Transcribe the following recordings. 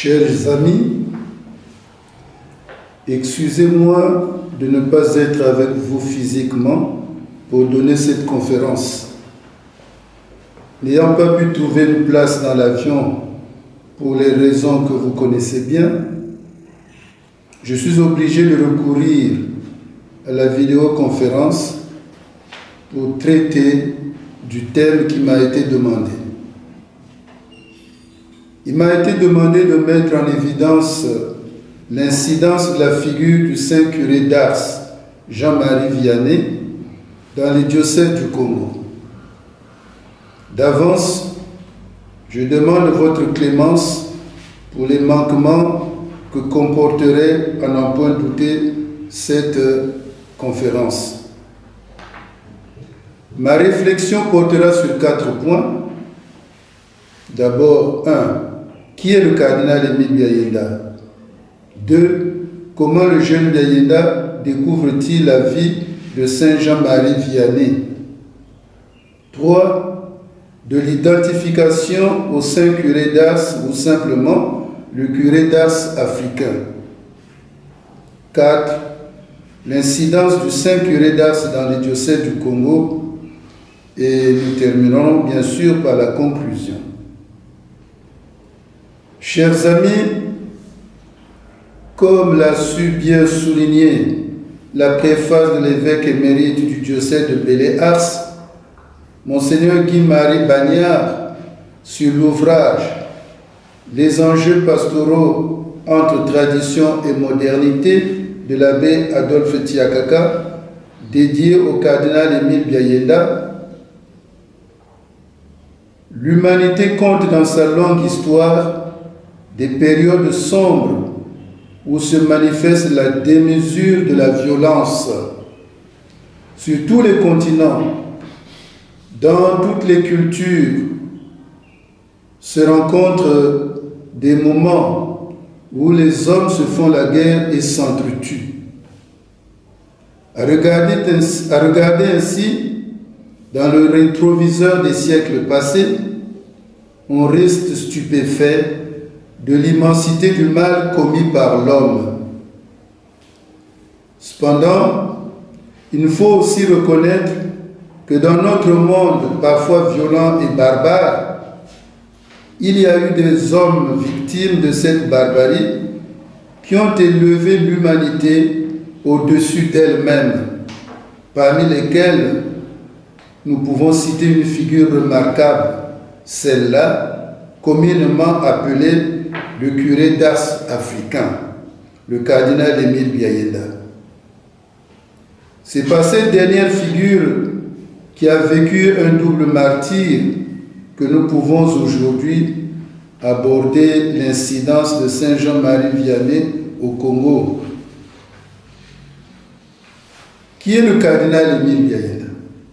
Chers amis, excusez-moi de ne pas être avec vous physiquement pour donner cette conférence. N'ayant pas pu trouver une place dans l'avion pour les raisons que vous connaissez bien, je suis obligé de recourir à la vidéoconférence pour traiter du thème qui m'a été demandé. Il m'a été demandé de mettre en évidence l'incidence de la figure du saint curé d'Ars, Jean-Marie Vianney, dans les diocèses du Congo. D'avance, je demande votre clémence pour les manquements que comporterait, à n'en point douter, cette conférence. Ma réflexion portera sur 4 points. D'abord, 1. Qui est le cardinal Émile Biayenda? 2. Comment le jeune Biayenda découvre-t-il la vie de Saint Jean-Marie Vianney? 3. De l'identification au saint curé d'Ars ou simplement le curé d'Ars africain. 4. L'incidence du saint curé d'Ars dans les diocèses du Congo. Et nous terminerons bien sûr par la conclusion. Chers amis, comme l'a su bien souligner la préface de l'évêque émérite du diocèse de Bélé-Ars, Monseigneur Guy-Marie Bagnard, sur l'ouvrage « Les enjeux pastoraux entre tradition et modernité » de l'abbé Adolphe Tiakaka, dédié au cardinal Émile Biayenda, l'humanité compte dans sa longue histoire des périodes sombres où se manifeste la démesure de la violence sur tous les continents, dans toutes les cultures, se rencontrent des moments où les hommes se font la guerre et s'entretuent. À regarder ainsi dans le rétroviseur des siècles passés, on reste stupéfait de l'immensité du mal commis par l'homme. Cependant, il faut aussi reconnaître que dans notre monde parfois violent et barbare, il y a eu des hommes victimes de cette barbarie qui ont élevé l'humanité au-dessus d'elle-même, parmi lesquels nous pouvons citer une figure remarquable, celle-là, communément appelée le curé d'Ars africain, le cardinal Émile Biayenda. C'est par cette dernière figure qui a vécu un double martyre que nous pouvons aujourd'hui aborder l'incidence de Saint Jean-Marie Vianney au Congo. Qui est le cardinal Émile Biayenda?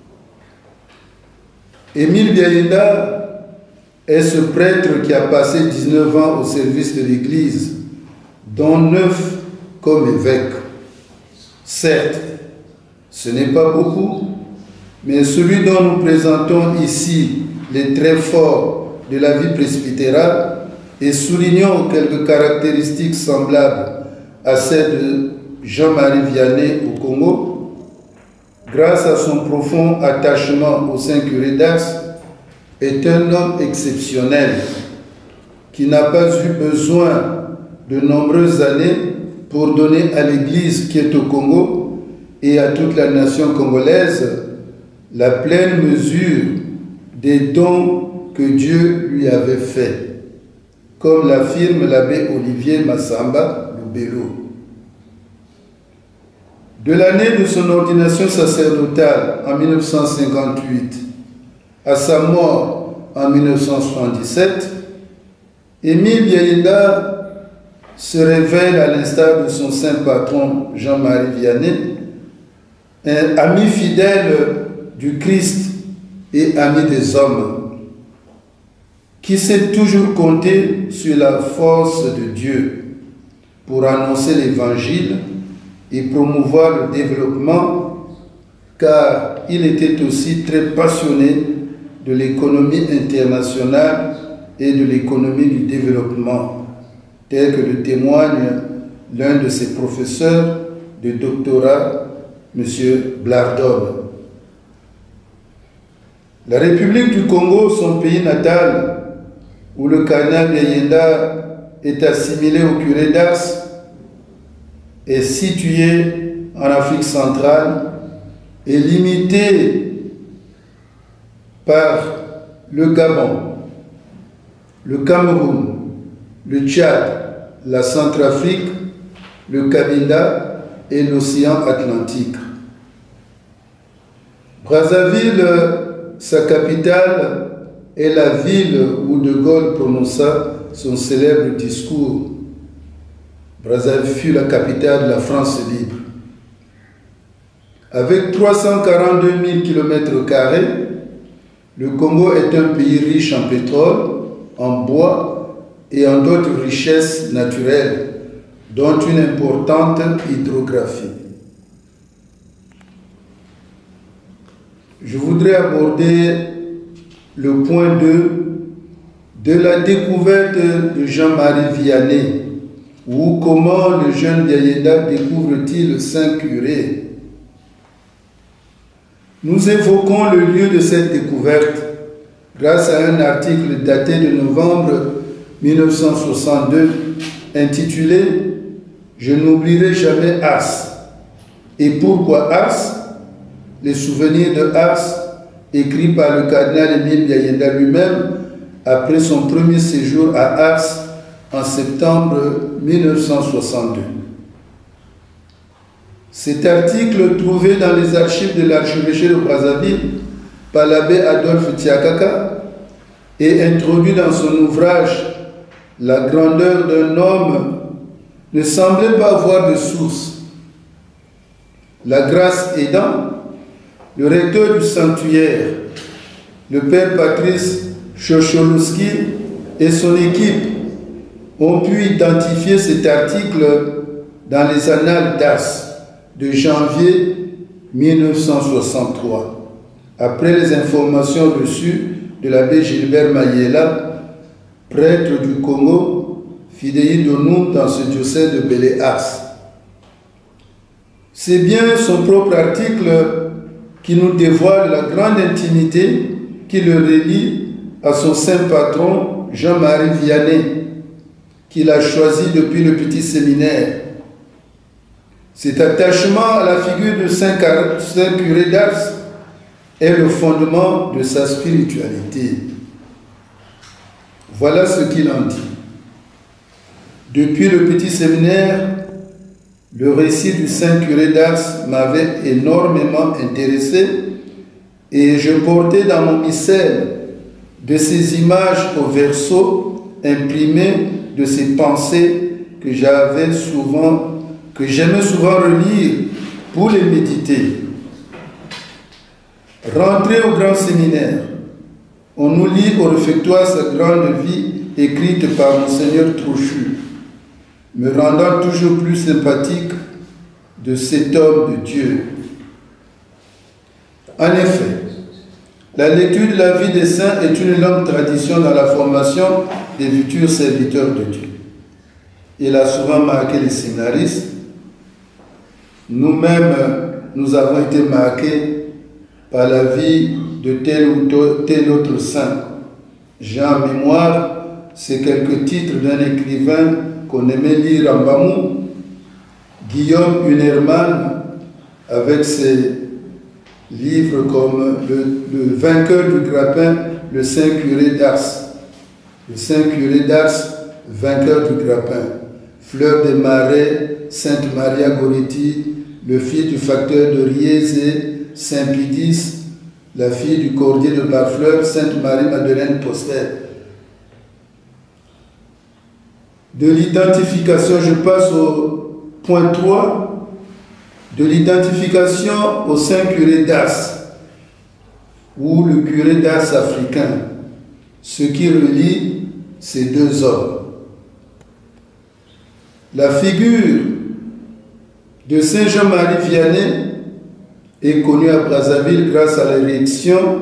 Émile Biayenda est ce prêtre qui a passé 19 ans au service de l'Église, dont 9 comme évêque. Certes, ce n'est pas beaucoup, mais celui dont nous présentons ici les traits forts de la vie presbytérale et soulignons quelques caractéristiques semblables à celles de Jean-Marie Vianney au Congo, grâce à son profond attachement au saint curé d'Ars, est un homme exceptionnel qui n'a pas eu besoin de nombreuses années pour donner à l'Église qui est au Congo et à toute la nation congolaise la pleine mesure des dons que Dieu lui avait faits, comme l'affirme l'abbé Olivier Massamba Lubelo. De l'année de son ordination sacerdotale en 1958 à sa mort en 1977, Émile Biayenda se révèle à l'instar de son saint patron Jean-Marie Vianney, un ami fidèle du Christ et ami des hommes, qui sait toujours compter sur la force de Dieu pour annoncer l'Évangile et promouvoir le développement, car il était aussi très passionné de l'économie internationale et de l'économie du développement. tel que le témoigne l'un de ses professeurs de doctorat, M. Blardone. La République du Congo, son pays natal, où le cardinal Biayenda est assimilé au curé d'Ars, est située en Afrique centrale et limitée par le Gabon, le Cameroun, le Tchad, la Centrafrique, le Cabinda et l'océan Atlantique. Brazzaville, sa capitale, est la ville où De Gaulle prononça son célèbre discours. Brazzaville fut la capitale de la France libre. Avec 342 000 km², le Congo est un pays riche en pétrole, en bois et en d'autres richesses naturelles, dont une importante hydrographie. Je voudrais aborder le point 2 de la découverte de Jean-Marie Vianney, ou comment le jeune Biayenda découvre-t-il le Saint-Curé. Nous évoquons le lieu de cette découverte grâce à un article daté de novembre 1962 intitulé « Je n'oublierai jamais Ars ». Et pourquoi Ars? Les souvenirs de Ars, écrits par le cardinal Émile Biayenda lui-même après son premier séjour à Ars en septembre 1962. Cet article, trouvé dans les archives de l'archevêché de Brazzaville par l'abbé Adolphe Tiakaka et introduit dans son ouvrage « La grandeur d'un homme », ne semblait pas avoir de source. La grâce aidant, le recteur du sanctuaire, le père Patrice Chocholowski et son équipe ont pu identifier cet article dans les annales d'Ars de janvier 1963, après les informations reçues de l'abbé Gilbert Mayela, prêtre du Congo, fidei donum dans ce diocèse de Bélé-Ars. C'est bien son propre article qui nous dévoile la grande intimité qui le relie à son saint patron Jean-Marie Vianney, qu'il a choisi depuis le petit séminaire. Cet attachement à la figure de Saint Curé d'Ars est le fondement de sa spiritualité. Voilà ce qu'il en dit. Depuis le petit séminaire, le récit du Saint Curé d'Ars m'avait énormément intéressé et je portais dans mon missel de ces images au verso imprimées de ces pensées que j'aimais souvent relire pour les méditer. Rentré au grand séminaire, on nous lit au réfectoire sa grande vie écrite par Monseigneur Trochu, me rendant toujours plus sympathique de cet homme de Dieu. En effet, la lecture de la vie des saints est une longue tradition dans la formation des futurs serviteurs de Dieu. Il a souvent marqué les séminaristes. Nous-mêmes, nous avons été marqués par la vie de tel ou tel autre saint. J'ai en mémoire ces quelques titres d'un écrivain qu'on aimait lire en Bamou, Guillaume Unermann, avec ses livres comme le vainqueur du grappin, le Saint Curé d'Ars. Le Saint Curé d'Ars, vainqueur du grappin. Fleur des Marais, Sainte Maria Goretti, le fils du facteur de Riese, Saint Pidis, la fille du cordier de Barfleur, Sainte Marie-Madeleine Postel. De l'identification, je passe au point 3, de l'identification au Saint Curé d'Ars, ou le curé d'Ars africain, ce qui relie ces deux hommes. La figure de Saint Jean-Marie Vianney est connue à Brazzaville grâce à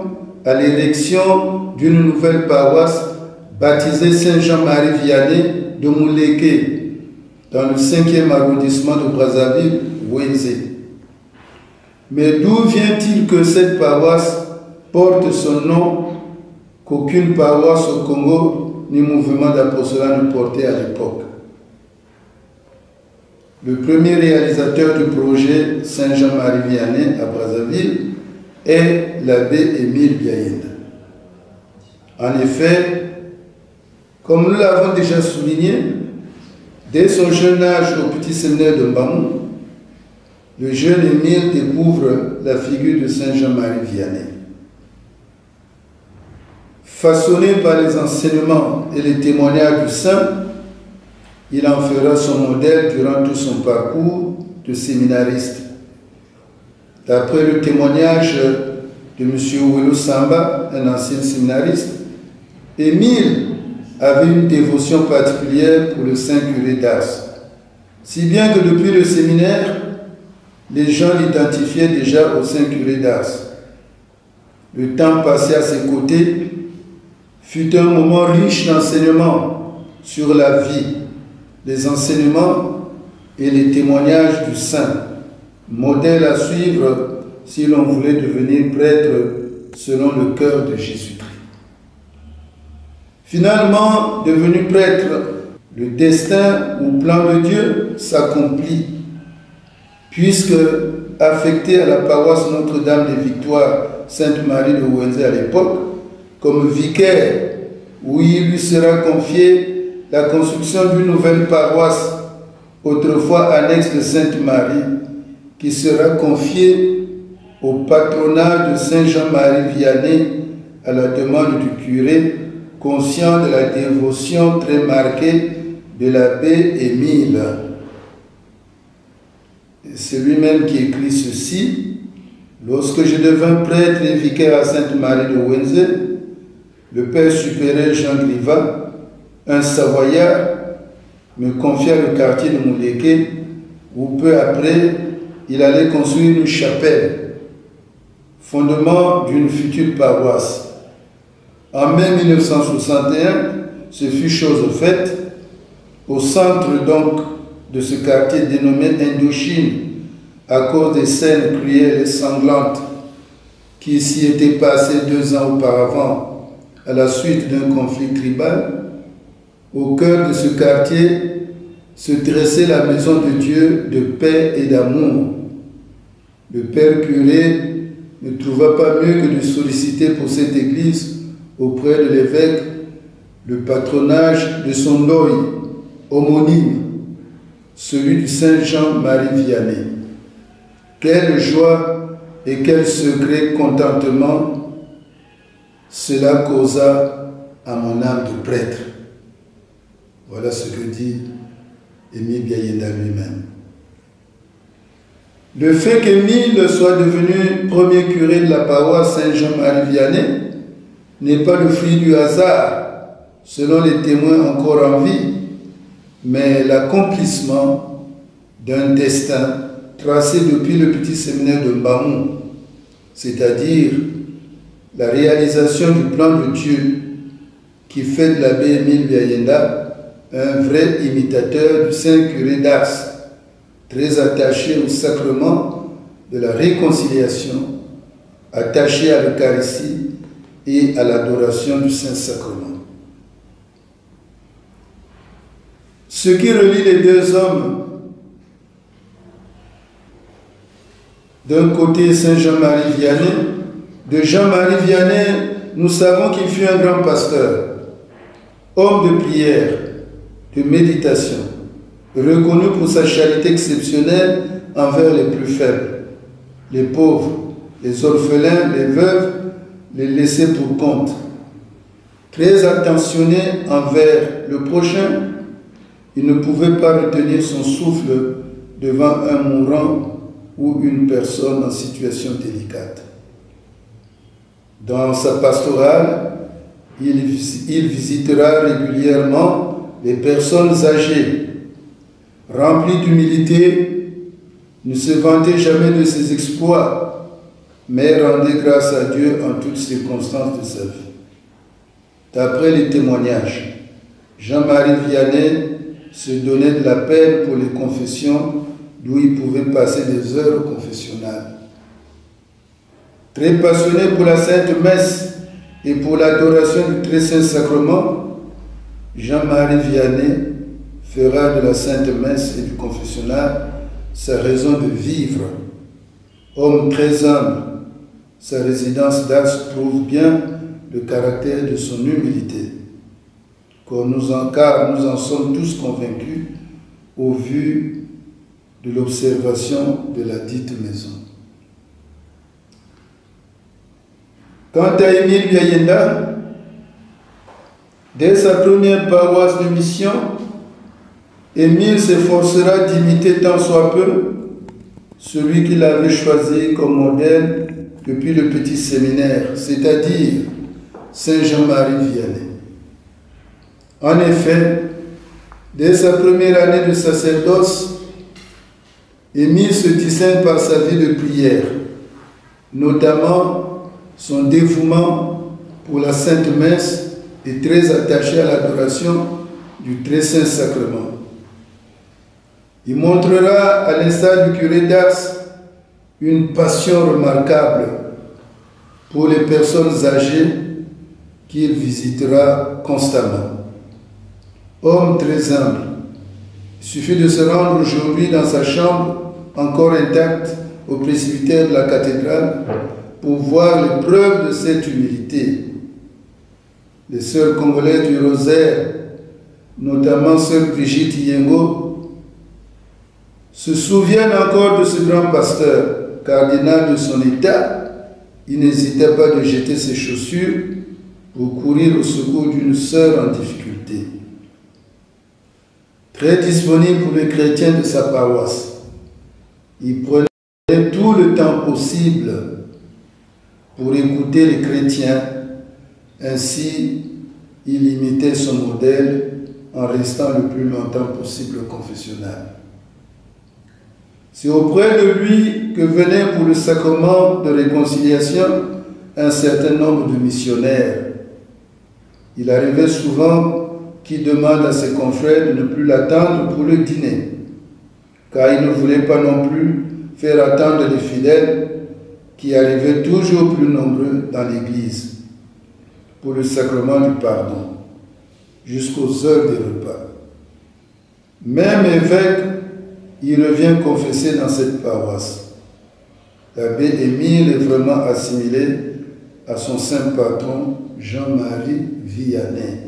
l'érection d'une nouvelle paroisse baptisée Saint Jean-Marie Vianney de Mouleke, dans le 5e arrondissement de Brazzaville, Wenze. Mais d'où vient-il que cette paroisse porte son nom qu'aucune paroisse au Congo ni mouvement d'apostolat ne portait à l'époque? Le premier réalisateur du projet Saint-Jean-Marie Vianney à Brazzaville est l'abbé Émile Biayenda. En effet, comme nous l'avons déjà souligné, dès son jeune âge au petit séminaire de Mbamou, le jeune Émile découvre la figure de Saint Jean-Marie Vianney. Façonné par les enseignements et les témoignages du saint, il en fera son modèle durant tout son parcours de séminariste. D'après le témoignage de M. Ouelou Samba, un ancien séminariste, Émile avait une dévotion particulière pour le saint curé d'Ars, si bien que depuis le séminaire, les gens l'identifiaient déjà au saint curé d'Ars. Le temps passé à ses côtés fut un moment riche d'enseignements sur la vie, les enseignements et les témoignages du saint, modèle à suivre si l'on voulait devenir prêtre selon le cœur de Jésus-Christ. Finalement, devenu prêtre, le destin ou plan de Dieu s'accomplit, puisque affecté à la paroisse Notre-Dame des Victoires Sainte-Marie de Wenze à l'époque, comme vicaire, où il lui sera confié la construction d'une nouvelle paroisse, autrefois annexe de Sainte-Marie, qui sera confiée au patronat de Saint Jean-Marie Vianney à la demande du curé, conscient de la dévotion très marquée de l'abbé Émile. C'est lui-même qui écrit ceci: « Lorsque je devins prêtre et vicaire à Sainte-Marie de Wenze, le père supérieur Jean Griva, un Savoyard, me confia le quartier de Mouleke, où peu après, il allait construire une chapelle, fondement d'une future paroisse. En mai 1961, ce fut chose faite. Au centre donc de ce quartier dénommé Indochine, à cause des scènes cruelles et sanglantes qui s'y étaient passées 2 ans auparavant à la suite d'un conflit tribal, au cœur de ce quartier se dressait la maison de Dieu de paix et d'amour. Le père curé ne trouva pas mieux que de solliciter pour cette église auprès de l'évêque le patronage de son loi homonyme, celui du Saint Jean-Marie Vianney. Quelle joie et quel secret contentement cela causa à mon âme de prêtre. Voilà ce que dit Émile Biayenda lui-même. Le fait qu'Émile soit devenu premier curé de la paroisse Saint-Jean-Marie Vianney n'est pas le fruit du hasard, selon les témoins encore en vie, mais l'accomplissement d'un destin tracé depuis le petit séminaire de Mbamou, c'est-à-dire la réalisation du plan de Dieu qui fait de l'abbé Émile Biayenda un vrai imitateur du saint curé d'Ars, très attaché au sacrement de la réconciliation, attaché à l'Eucharistie et à l'adoration du Saint-Sacrement. Ce qui relie les deux hommes, d'un côté Saint Jean-Marie Vianney, de Jean-Marie Vianney, nous savons qu'il fut un grand pasteur, homme de prière, de méditation, reconnu pour sa charité exceptionnelle envers les plus faibles, les pauvres, les orphelins, les veuves, les laissés pour compte. Très attentionné envers le prochain, il ne pouvait pas retenir son souffle devant un mourant ou une personne en situation délicate. Dans sa pastorale, il visitera régulièrement les personnes âgées. Rempli d'humilité, ne se vantait jamais de ses exploits, mais rendait grâce à Dieu en toutes circonstances de sa vie. D'après les témoignages, Jean-Marie Vianney se donnait de la peine pour les confessions d'où il pouvait passer des heures confessionnelles. Très passionné pour la Sainte Messe et pour l'adoration du Très Saint Sacrement, Jean-Marie Vianney fera de la Sainte Messe et du confessionnal sa raison de vivre. Homme très humble, sa résidence d'Ars prouve bien le caractère de son humilité, car nous en sommes tous convaincus au vu de l'observation de la dite maison. Quant à Émile Biayenda, dès sa première paroisse de mission, Émile s'efforcera d'imiter tant soit peu celui qu'il avait choisi comme modèle depuis le petit séminaire, c'est-à-dire Saint Jean-Marie Vianney. En effet, dès sa première année de sacerdoce, Émile se distingue par sa vie de prière, notamment son dévouement pour la Sainte Messe et très attaché à l'adoration du Très Saint Sacrement. Il montrera, à l'instar du curé d'Ars, une passion remarquable pour les personnes âgées qu'il visitera constamment. Homme très humble, il suffit de se rendre aujourd'hui dans sa chambre, encore intacte, au presbytère de la cathédrale, pour voir les preuves de cette humilité. Les sœurs congolaises du Rosaire, notamment sœur Brigitte Yengo, se souviennent encore de ce grand pasteur, cardinal de son état. Il n'hésitait pas de jeter ses chaussures pour courir au secours d'une sœur en difficulté. Très disponible pour les chrétiens de sa paroisse, il prenait tout le temps possible pour écouter les chrétiens. Ainsi, il imitait son modèle en restant le plus longtemps possible confessionnal. C'est auprès de lui que venaient pour le sacrement de réconciliation un certain nombre de missionnaires. Il arrivait souvent qu'il demande à ses confrères de ne plus l'attendre pour le dîner, car il ne voulait pas non plus faire attendre les fidèles qui arrivaient toujours plus nombreux dans l'église pour le sacrement du pardon, jusqu'aux heures des repas. Même évêque, il revient confesser dans cette paroisse. L'abbé Émile est vraiment assimilé à son saint patron Jean-Marie Vianney.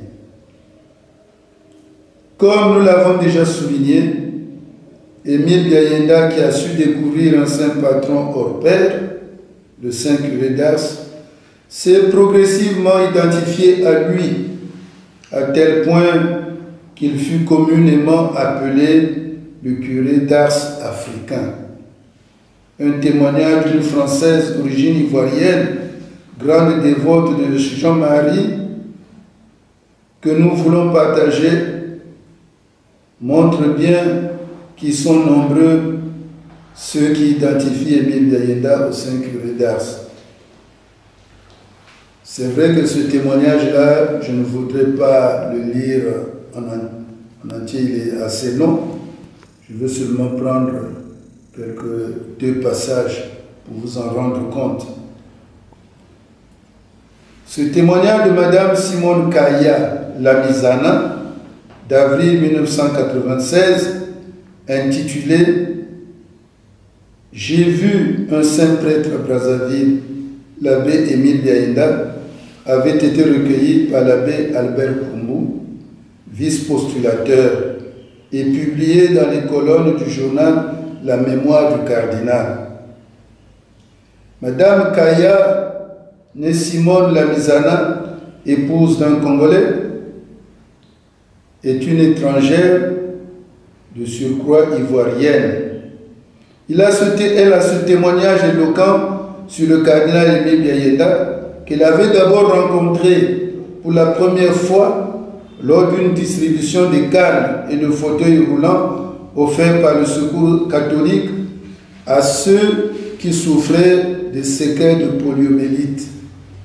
Comme nous l'avons déjà souligné, Émile Biayenda, qui a su découvrir un saint patron hors pair, le saint curé d'Ars, s'est progressivement identifié à lui, à tel point qu'il fut communément appelé le curé d'Ars africain. Un témoignage d'une Française d'origine ivoirienne, grande dévote de Jean-Marie, que nous voulons partager, montre bien qu'ils sont nombreux ceux qui identifient Émile Biayenda au saint curé d'Ars. C'est vrai que ce témoignage-là, je ne voudrais pas le lire en entier, il est assez long. Je veux seulement prendre deux passages pour vous en rendre compte. Ce témoignage de Madame Simone Kaya Lamizana, d'avril 1996, intitulé « J'ai vu un saint prêtre à Brazzaville », l'abbé Émile Biayenda, avait été recueilli par l'abbé Albert Koumou, vice-postulateur, et publié dans les colonnes du journal La Mémoire du Cardinal. Madame Kaya, née Simone Lamizana, épouse d'un Congolais, est une étrangère de surcroît ivoirienne. Elle a ce témoignage éloquent sur le cardinal Émile Biayenda qu'elle avait d'abord rencontré pour la première fois lors d'une distribution de cannes et de fauteuils roulants offerts par le Secours catholique à ceux qui souffraient des séquelles de poliomyélite.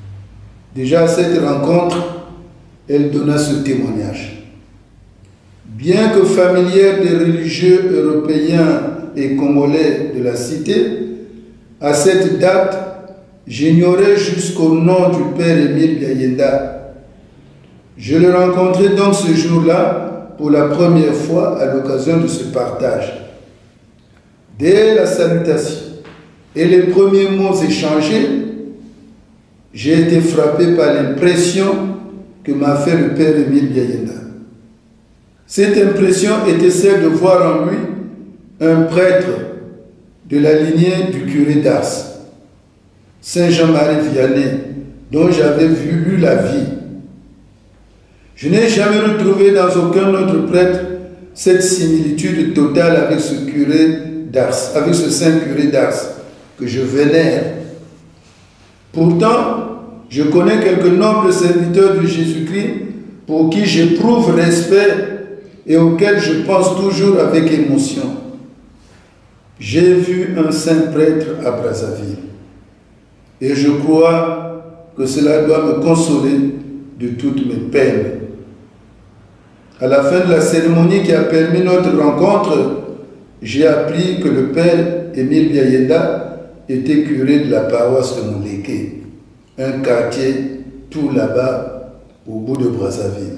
Déjà à cette rencontre, elle donna ce témoignage. Bien que familière des religieux européens et congolais de la cité, à cette date, j'ignorais jusqu'au nom du père Émile Biayenda. Je le rencontrai donc ce jour-là pour la première fois à l'occasion de ce partage. Dès la salutation et les premiers mots échangés, j'ai été frappé par l'impression que m'a fait le père Émile Biayenda. Cette impression était celle de voir en lui un prêtre de la lignée du curé d'Ars, Saint Jean-Marie Vianney, dont j'avais lu la vie. Je n'ai jamais retrouvé dans aucun autre prêtre cette similitude totale avec ce curé d'Ars, avec ce saint curé d'Ars que je vénère. Pourtant, je connais quelques nobles serviteurs de Jésus-Christ pour qui j'éprouve respect et auxquels je pense toujours avec émotion. J'ai vu un saint prêtre à Brazzaville et je crois que cela doit me consoler de toutes mes peines. À la fin de la cérémonie qui a permis notre rencontre, j'ai appris que le père Émile Biayenda était curé de la paroisse de Mouleke, un quartier tout là-bas au bout de Brazzaville.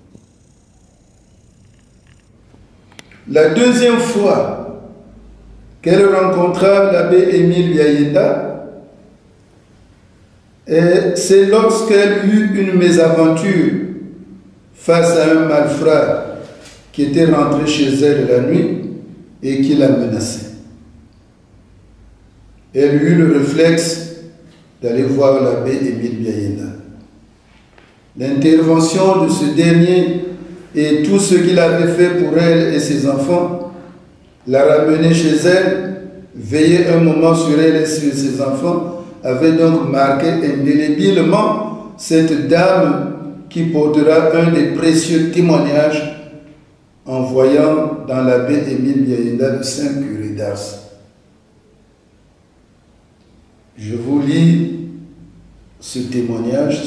La deuxième fois qu'elle rencontra l'abbé Émile Biayenda, c'est lorsqu'elle eut une mésaventure face à un malfrat qui était rentré chez elle la nuit et qui la menaçait. Elle eut le réflexe d'aller voir l'abbé Émile Biayenda. L'intervention de ce dernier et tout ce qu'il avait fait pour elle et ses enfants l'a ramenée chez elle, veillé un moment sur elle et sur ses enfants, avait donc marqué indélébilement cette dame qui portera un des précieux témoignages en voyant dans l'abbé Émile Biayenda le saint curé d'Ars. Je vous lis ce témoignage,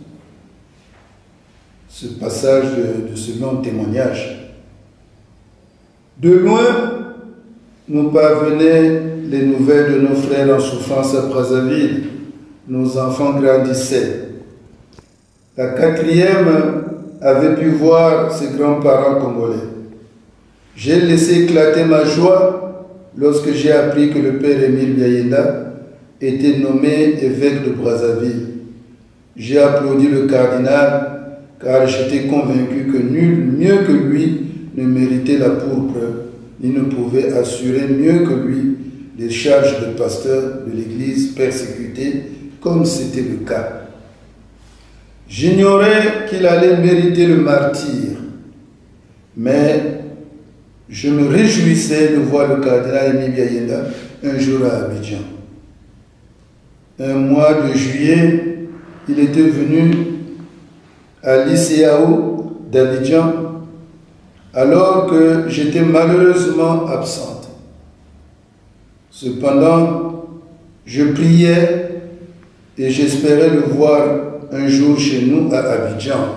ce passage de ce long témoignage. De loin, nous parvenaient les nouvelles de nos frères en souffrance à Brazzaville. Nos enfants grandissaient. La quatrième avait pu voir ses grands-parents congolais. J'ai laissé éclater ma joie lorsque j'ai appris que le père Émile Biayenda était nommé évêque de Brazzaville. J'ai applaudi le cardinal car j'étais convaincu que nul mieux que lui ne méritait la pourpre, ni ne pouvait assurer mieux que lui les charges de pasteur de l'Église persécutée, comme c'était le cas. J'ignorais qu'il allait mériter le martyre, mais je me réjouissais de voir le cardinal Émile Biayenda un jour à Abidjan. Un mois de juillet, il était venu à l'ICAO d'Abidjan alors que j'étais malheureusement absente. Cependant, je priais et j'espérais le voir un jour chez nous à Abidjan.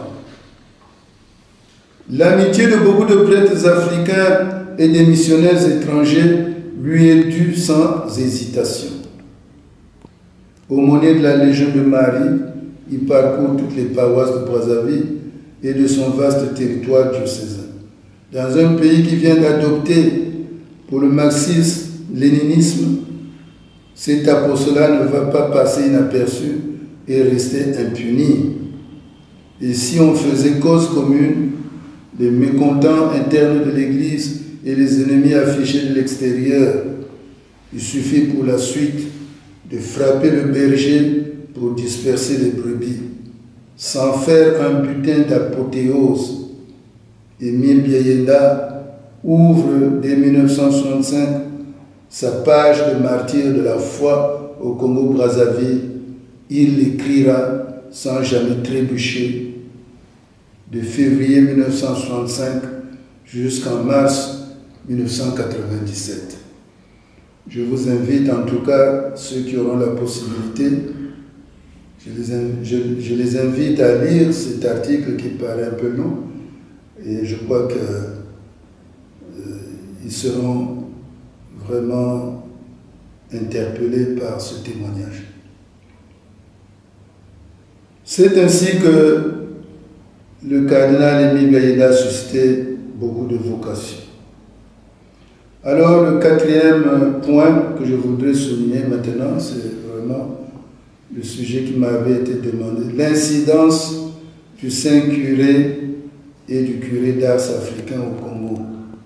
L'amitié de beaucoup de prêtres africains et des missionnaires étrangers lui est due sans hésitation. Aumônier de la Légion de Marie, il parcourt toutes les paroisses de Brazzaville et de son vaste territoire diocésain. Dans un pays qui vient d'adopter pour le marxisme-léninisme, cet apostolat ne va pas passer inaperçu et rester impuni. Et si on faisait cause commune, les mécontents internes de l'Église et les ennemis affichés de l'extérieur, il suffit pour la suite de frapper le berger pour disperser les brebis, sans faire un butin d'apothéose. Émile Biayenda ouvre dès 1965 sa page de martyr de la foi au Congo-Brazzaville. Il l'écrira sans jamais trébucher de février 1965 jusqu'en mars 1997. Je vous invite en tout cas, ceux qui auront la possibilité, je les invite à lire cet article qui paraît un peu long et je crois que ils seront vraiment interpellés par ce témoignage. C'est ainsi que le cardinal Émile Biayenda a suscité beaucoup de vocations. Alors, le quatrième point que je voudrais souligner maintenant, c'est vraiment le sujet qui m'avait été demandé, l'incidence du Saint-Curé et du curé d'Ars africain au Congo.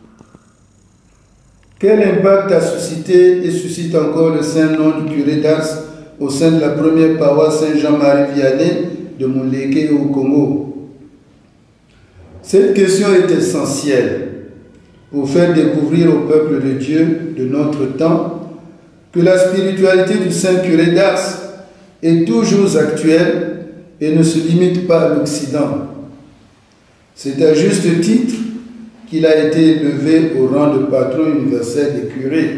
Quel impact a suscité et suscite encore le saint nom du curé d'Ars au sein de la première paroisse Saint-Jean-Marie Vianney de Muleke au Congo? Cette question est essentielle pour faire découvrir au peuple de Dieu de notre temps que la spiritualité du Saint-Curé d'Ars est toujours actuelle et ne se limite pas à l'Occident. C'est à juste titre qu'il a été élevé au rang de patron universel des curés.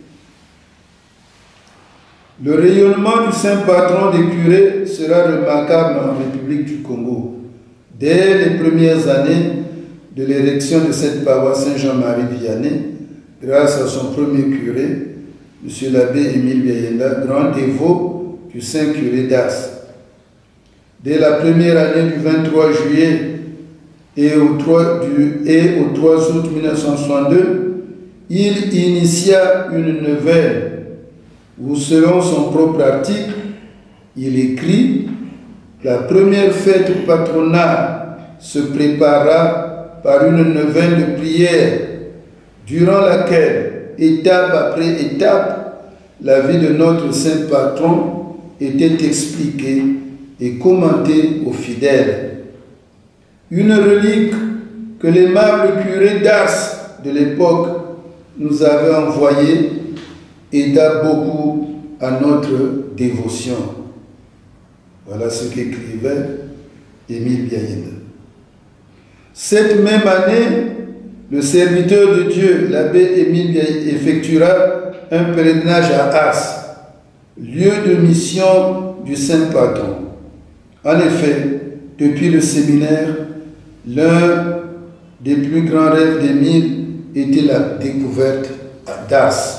Le rayonnement du saint patron des curés sera remarquable en République du Congo. Dès les premières années de l'érection de cette paroisse Saint-Jean-Marie Vianney, grâce à son premier curé, M. l'abbé Émile Biayenda, grand dévot du Saint-Curé d'Ars. Dès la première année du 23 juillet et au 3 août 1962, il initia une neuvaine où, selon son propre article, il écrit « La première fête patronale se prépara par une neuvaine de prière, durant laquelle, étape après étape, la vie de notre saint patron était expliquée et commentée aux fidèles. Une relique que l'aimable curé d'Ars de l'époque nous avait envoyée aida beaucoup à notre dévotion. » Voilà ce qu'écrivait Émile Biayenda. Cette même année, le serviteur de Dieu, l'abbé Émile Biayenda, effectuera un pèlerinage à Ars, lieu de mission du saint patron. En effet, depuis le séminaire, l'un des plus grands rêves d'Émile était la découverte d'Ars.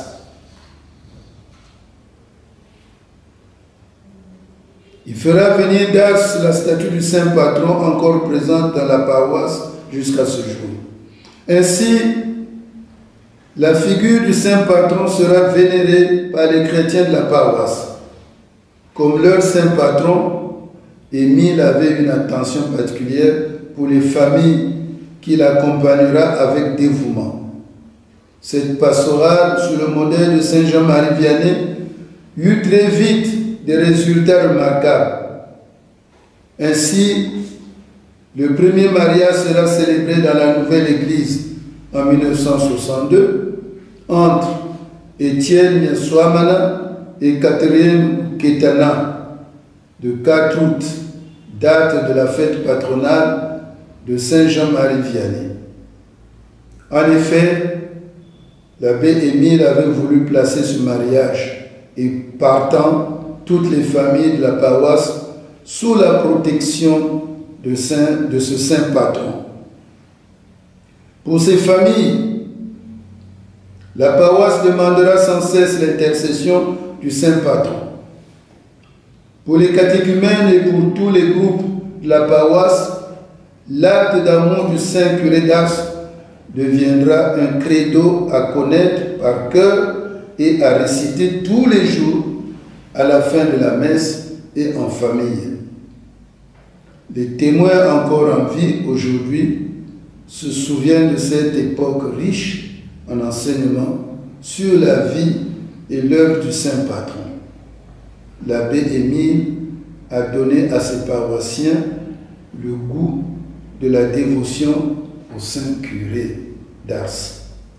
Il fera venir d'Ars la statue du saint patron encore présente dans la paroisse jusqu'à ce jour. Ainsi, la figure du saint patron sera vénérée par les chrétiens de la paroisse. Comme leur saint patron, Émile avait une attention particulière pour les familles qu'il accompagnera avec dévouement. Cette pastorale, sous le modèle de Saint Jean-Marie Vianney, eut très vite des résultats remarquables. Ainsi, le premier mariage sera célébré dans la nouvelle église en 1962 entre Étienne Swamana et Catherine Ketana, de 4 août, date de la fête patronale de Saint Jean-Marie Vianney. En effet, l'abbé Émile avait voulu placer ce mariage et partant toutes les familles de la paroisse sous la protection de ce saint patron. Pour ces familles, la paroisse demandera sans cesse l'intercession du saint patron. Pour les catéchumènes et pour tous les groupes de la paroisse, l'acte d'amour du saint curé d'Ars deviendra un credo à connaître par cœur et à réciter tous les jours à la fin de la messe et en famille. Les témoins encore en vie aujourd'hui se souviennent de cette époque riche en enseignements sur la vie et l'œuvre du saint patron. L'abbé Émile a donné à ses paroissiens le goût de la dévotion au saint curé d'Ars.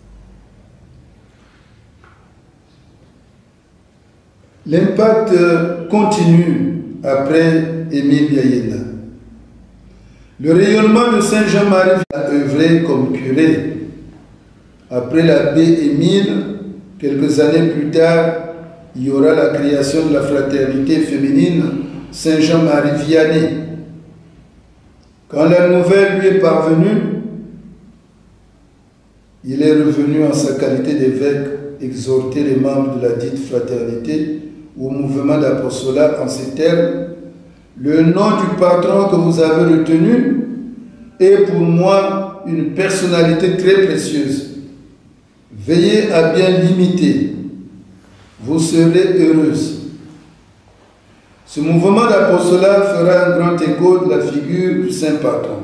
L'impact continue après Émile Biayenda. Le rayonnement de Saint Jean-Marie a œuvré comme curé. Après l'abbé Émile, quelques années plus tard, il y aura la création de la fraternité féminine Saint Jean-Marie Vianney. Quand la nouvelle lui est parvenue, il est revenu en sa qualité d'évêque exhorter les membres de la dite fraternité au mouvement d'apostolat en ces termes: le nom du patron que vous avez retenu est pour moi une personnalité très précieuse. Veillez à bien l'imiter. Vous serez heureuse. Ce mouvement d'apostolat fera un grand écho de la figure du saint patron.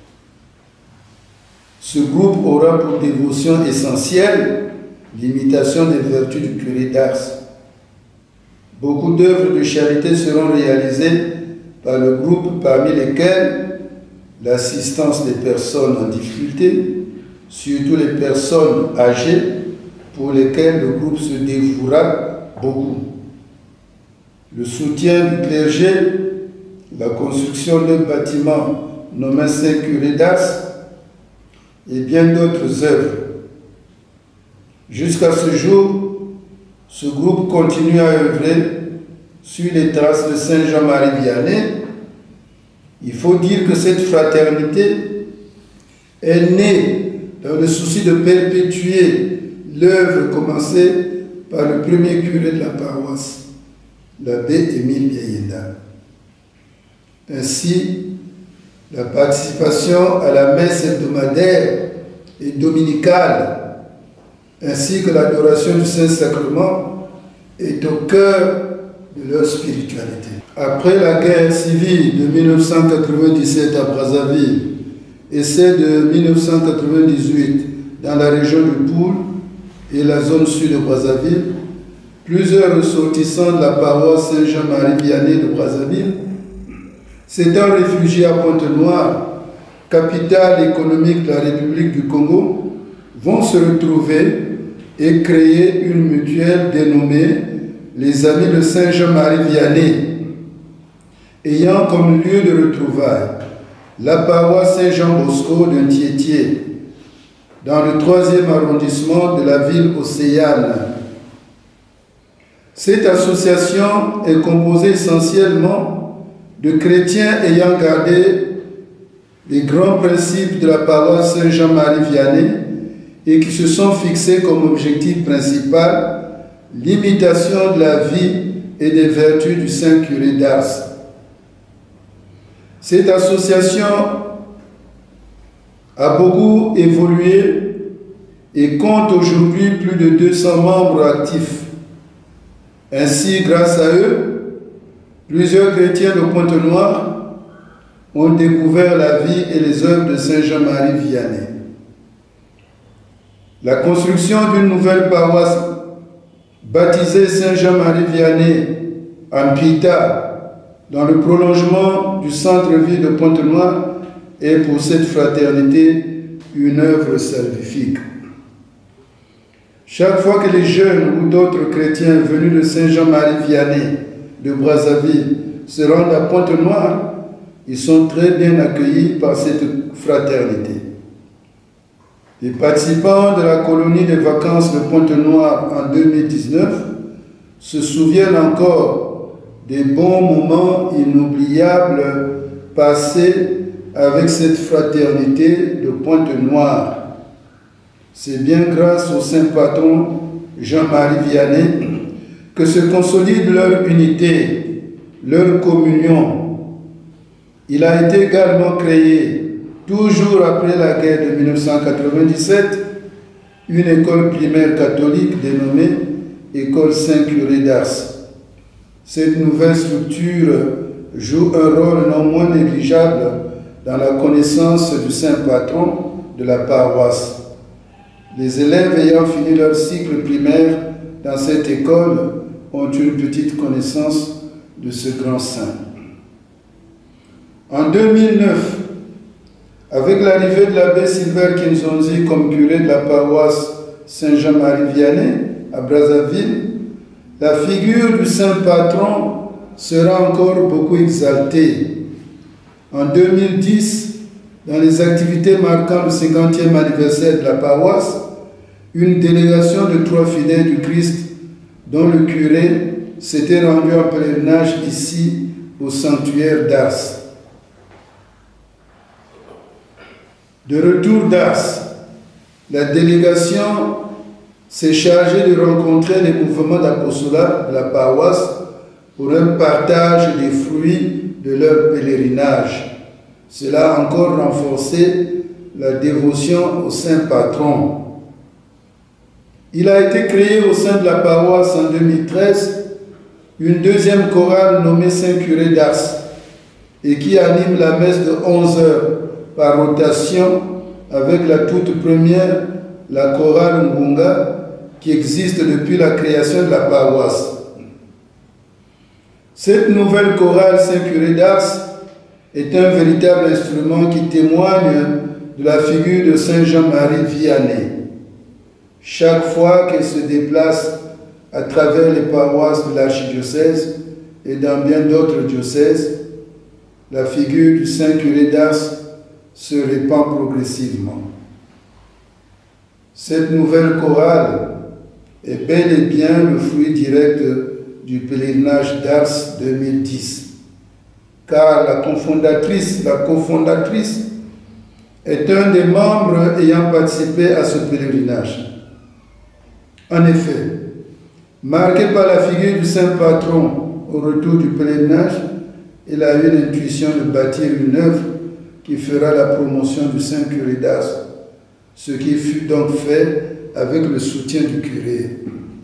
Ce groupe aura pour dévotion essentielle l'imitation des vertus du curé d'Ars. Beaucoup d'œuvres de charité seront réalisées par le groupe, parmi lesquelles l'assistance des personnes en difficulté, surtout les personnes âgées, pour lesquelles le groupe se dévouera beaucoup. Le soutien du clergé, la construction d'un bâtiment nommé Saint-Curé d'Ars et bien d'autres œuvres. Jusqu'à ce jour, ce groupe continue à œuvrer sur les traces de Saint Jean-Marie Vianney. Il faut dire que cette fraternité est née dans le souci de perpétuer l'œuvre commencée par le premier curé de la paroisse, l'abbé Émile Biayenda. Ainsi, la participation à la messe hebdomadaire et dominicale, ainsi que l'adoration du Saint-Sacrement, est au cœur de leur spiritualité. Après la guerre civile de 1997 à Brazzaville et celle de 1998 dans la région du Poul et la zone sud de Brazzaville, plusieurs ressortissants de la paroisse Saint-Jean-Marie Vianney de Brazzaville s'étant réfugiés à Pointe-Noire, capitale économique de la République du Congo, vont se retrouver et créer une mutuelle dénommée les Amis de Saint-Jean-Marie Vianney, ayant comme lieu de retrouvailles la paroisse Saint-Jean-Bosco de Thiétié, dans le 3e arrondissement de la ville océane. Cette association est composée essentiellement de chrétiens ayant gardé les grands principes de la paroisse Saint-Jean-Marie Vianney et qui se sont fixés comme objectif principal l'imitation de la vie et des vertus du saint curé d'Ars. Cette association a beaucoup évolué et compte aujourd'hui plus de 200 membres actifs. Ainsi, grâce à eux, plusieurs chrétiens de Pointe-Noire ont découvert la vie et les œuvres de Saint Jean-Marie Vianney. La construction d'une nouvelle paroisse baptisée Saint Jean-Marie Vianney en Pieta, dans le prolongement du centre-ville de Pointe-Noire, est pour cette fraternité une œuvre salvifique. Chaque fois que les jeunes ou d'autres chrétiens venus de Saint Jean-Marie Vianney de Brazzaville se rendent à Pointe-Noire, ils sont très bien accueillis par cette fraternité. Les participants de la colonie de vacances de Pointe-Noire en 2019 se souviennent encore des bons moments inoubliables passés avec cette fraternité de Pointe-Noire. C'est bien grâce au saint patron Jean-Marie Vianney que se consolide leur unité, leur communion. Il a été également créé, toujours après la guerre de 1997, une école primaire catholique dénommée École Saint-Curé d'Ars. Cette nouvelle structure joue un rôle non moins négligeable dans la connaissance du saint patron de la paroisse. Les élèves ayant fini leur cycle primaire dans cette école ont une petite connaissance de ce grand saint. En 2009, avec l'arrivée de l'abbé Silver Kinzonzi comme curé de la paroisse Saint-Jean-Marie Vianney à Brazzaville, la figure du saint patron sera encore beaucoup exaltée. En 2010, dans les activités marquant le 50e anniversaire de la paroisse, une délégation de 3 fidèles du Christ, dont le curé, s'était rendu en pèlerinage ici au sanctuaire d'Ars. De retour d'Ars, la délégation s'est chargée de rencontrer les mouvements d'apostolat de la paroisse pour un partage des fruits de leur pèlerinage. Cela a encore renforcé la dévotion au Saint Patron. Il a été créé au sein de la paroisse en 2013 une deuxième chorale nommée Saint-Curé d'Ars et qui anime la messe de 11 heures par rotation avec la toute première, la chorale Ngunga, qui existe depuis la création de la paroisse. Cette nouvelle chorale Saint-Curé d'Ars est un véritable instrument qui témoigne de la figure de Saint Jean-Marie Vianney. Chaque fois qu'elle se déplace à travers les paroisses de l'archidiocèse et dans bien d'autres diocèses, la figure du Saint-Curé d'Ars se répand progressivement. Cette nouvelle chorale est bel et bien le fruit direct du pèlerinage d'Ars 2010, car la cofondatrice est un des membres ayant participé à ce pèlerinage. En effet, marquée par la figure du Saint Patron au retour du pèlerinage, elle a eu l'intuition de bâtir une œuvre qui fera la promotion du Saint-Curé d'Ars, ce qui fut donc fait avec le soutien du curé.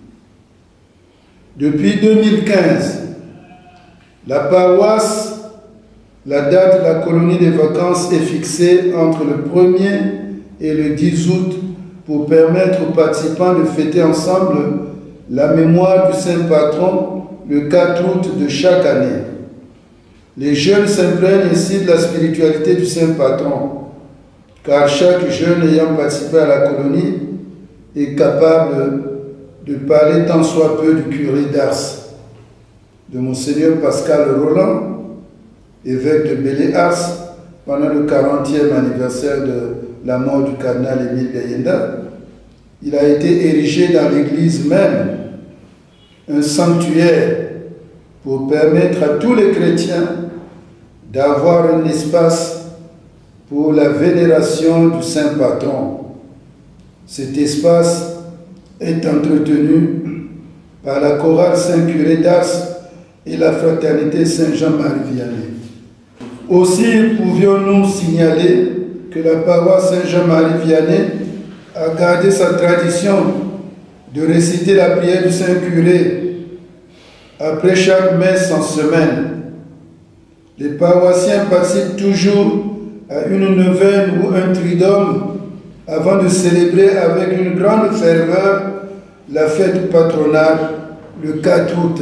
Depuis 2015, la paroisse, la date de la colonie des vacances est fixée entre le 1er et le 10 août pour permettre aux participants de fêter ensemble la mémoire du Saint Patron le 4 août de chaque année. Les jeunes s'imprègnent ainsi de la spiritualité du Saint Patron, car chaque jeune ayant participé à la colonie est capable de parler tant soit peu du curé d'Ars, de Monseigneur Pascal Roland, évêque de Belley-Ars, pendant le 40e anniversaire de la mort du cardinal Émile Gayenda. Il a été érigé dans l'église même un sanctuaire pour permettre à tous les chrétiens d'avoir un espace pour la vénération du Saint Patron. Cet espace est entretenu par la chorale Saint-Curé d'Ars et la fraternité Saint-Jean-Marie Vianney. Aussi pouvions-nous signaler que la paroisse Saint-Jean-Marie Vianney a gardé sa tradition de réciter la prière du Saint-Curé après chaque messe en semaine. Les paroissiens participent toujours à une neuvaine ou un triduum avant de célébrer avec une grande ferveur la fête patronale le 4 août.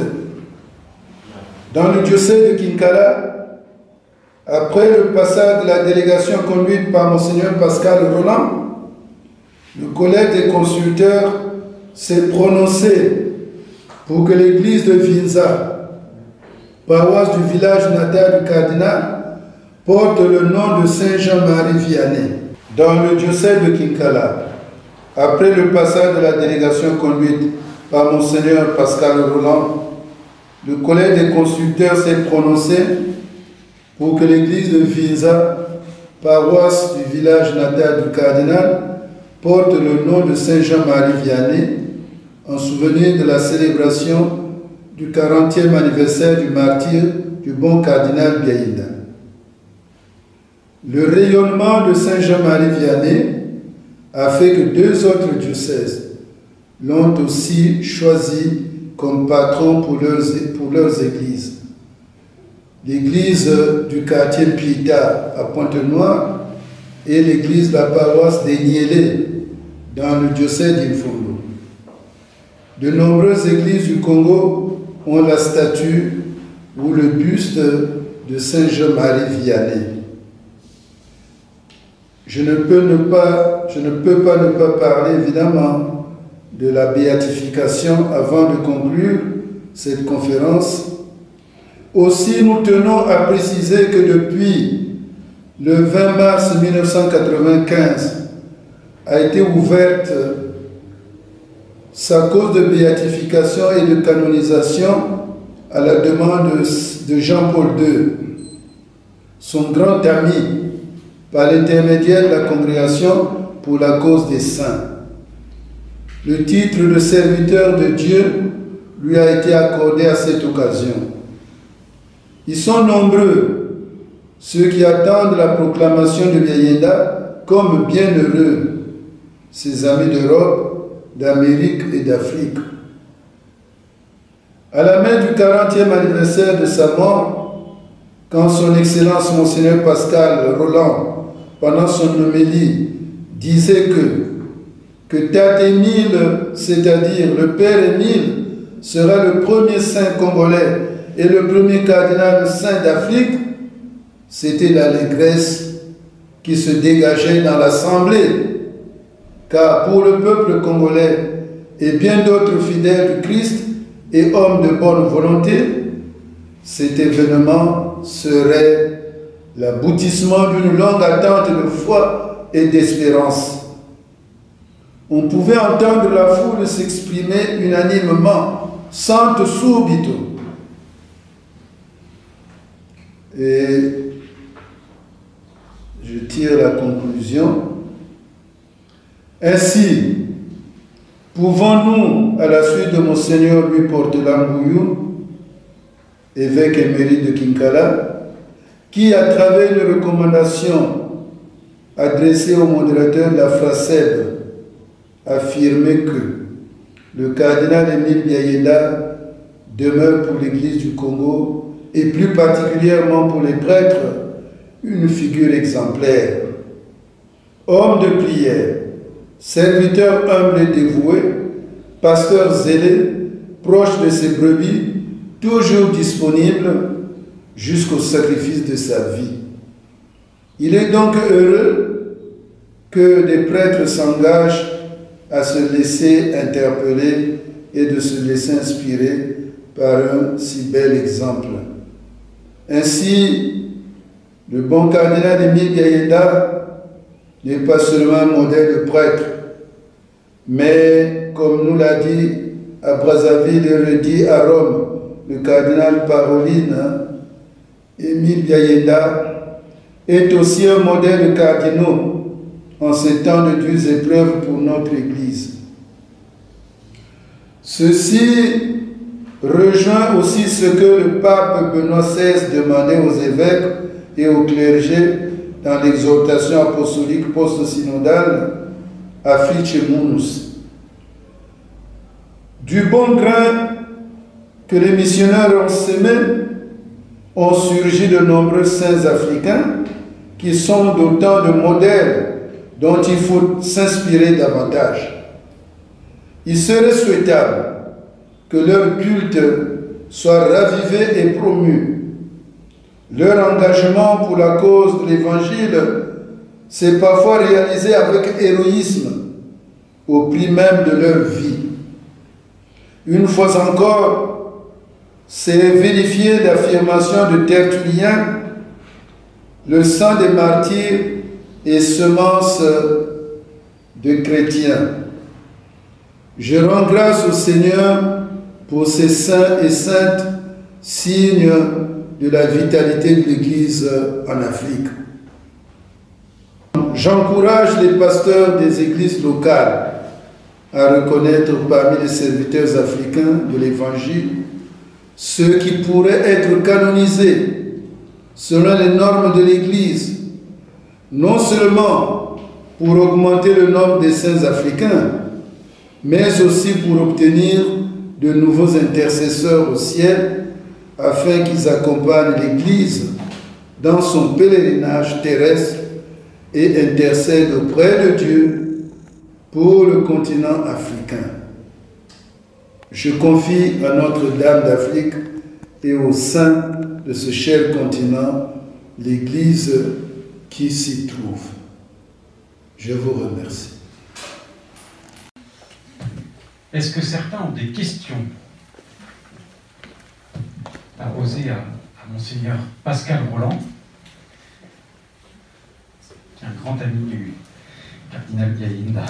Dans le diocèse de Kinkala, après le passage de la délégation conduite par Monseigneur Pascal Roland, le collège des consulteurs s'est prononcé pour que l'église de Vinza, paroisse du village natal du cardinal, porte le nom de Saint Jean-Marie Vianney. Dans le diocèse de Kinkala, après le passage de la délégation conduite par Monseigneur Pascal Roland, le collège des consulteurs s'est prononcé pour que l'église de Vinza, paroisse du village natal du cardinal, porte le nom de Saint Jean-Marie Vianney en souvenir de la célébration du 40e anniversaire du martyre du bon cardinal Gayenda. Le rayonnement de Saint Jean-Marie Vianney a fait que deux autres diocèses l'ont aussi choisi comme patron pour leurs églises. L'église du quartier Pieta à Pointe-Noire et l'église de la paroisse des Niélé dans le diocèse d'Imfondo. De nombreuses églises du Congo ont la statue ou le buste de Saint Jean-Marie Vianney. Je ne peux pas ne pas parler évidemment de la béatification avant de conclure cette conférence. Aussi, nous tenons à préciser que depuis le 20 mars 1995 a été ouverte sa cause de béatification et de canonisation à la demande de Jean-Paul II, son grand ami, par l'intermédiaire de la congrégation pour la cause des saints. Le titre de serviteur de Dieu lui a été accordé à cette occasion. Ils sont nombreux, ceux qui attendent la proclamation de Biayenda comme bienheureux, ses amis d'Europe, d'Amérique et d'Afrique. À la main du 40e anniversaire de sa mort, quand son Excellence Monseigneur Pascal Roland, pendant son homélie, disait que Tate Émile, c'est-à-dire le Père Émile, sera le premier saint congolais et le premier cardinal saint d'Afrique, c'était l'allégresse qui se dégageait dans l'assemblée, car pour le peuple congolais et bien d'autres fidèles du Christ et hommes de bonne volonté, cet événement serait l'aboutissement d'une longue attente de foi et d'espérance. On pouvait entendre la foule s'exprimer unanimement, sans subito. Et je tire la conclusion. Ainsi, pouvons-nous, à la suite de Monseigneur Louis Portelan-Bouillou, évêque émérite de Kinkala, qui, à travers une recommandation adressée au modérateur de la FRACED, affirmait que le cardinal Émile Biayenda demeure pour l'Église du Congo et plus particulièrement pour les prêtres une figure exemplaire. Homme de prière, serviteur humble et dévoué, pasteur zélé, proche de ses brebis, toujours disponible jusqu'au sacrifice de sa vie. Il est donc heureux que des prêtres s'engagent à se laisser interpeller et de se laisser inspirer par un si bel exemple. Ainsi, le bon cardinal Émile Biayenda n'est pas seulement un modèle de prêtre, mais, comme nous l'a dit à Brazzaville et redit à Rome le cardinal Paroline, Émile Biayenda est aussi un modèle de cardinaux en ces temps de dures épreuves pour notre Église. Ceci rejoint aussi ce que le pape Benoît XVI demandait aux évêques et au clergé dans l'exhortation apostolique post-synodale Affiche Munus. Du bon grain que les missionnaires ont sémé, ont surgi de nombreux saints africains qui sont d'autant de modèles dont il faut s'inspirer davantage. Il serait souhaitable que leur culte soit ravivé et promu. Leur engagement pour la cause de l'Évangile s'est parfois réalisé avec héroïsme, au prix même de leur vie. Une fois encore, c'est vérifié l'affirmation de Tertullien, le sang des martyrs et semence de chrétiens. Je rends grâce au Seigneur pour ces saints et saintes, signes de la vitalité de l'Église en Afrique. J'encourage les pasteurs des églises locales à reconnaître parmi les serviteurs africains de l'Évangile ceux qui pourraient être canonisés selon les normes de l'Église, non seulement pour augmenter le nombre des saints africains, mais aussi pour obtenir de nouveaux intercesseurs au ciel, afin qu'ils accompagnent l'Église dans son pèlerinage terrestre et intercèdent auprès de Dieu pour le continent africain. Je confie à Notre-Dame d'Afrique et aux saints de ce cher continent l'Église qui s'y trouve. Je vous remercie. Est-ce que certains ont des questions à poser à Monseigneur Pascal Roland, qui est un grand ami du cardinal Biayenda?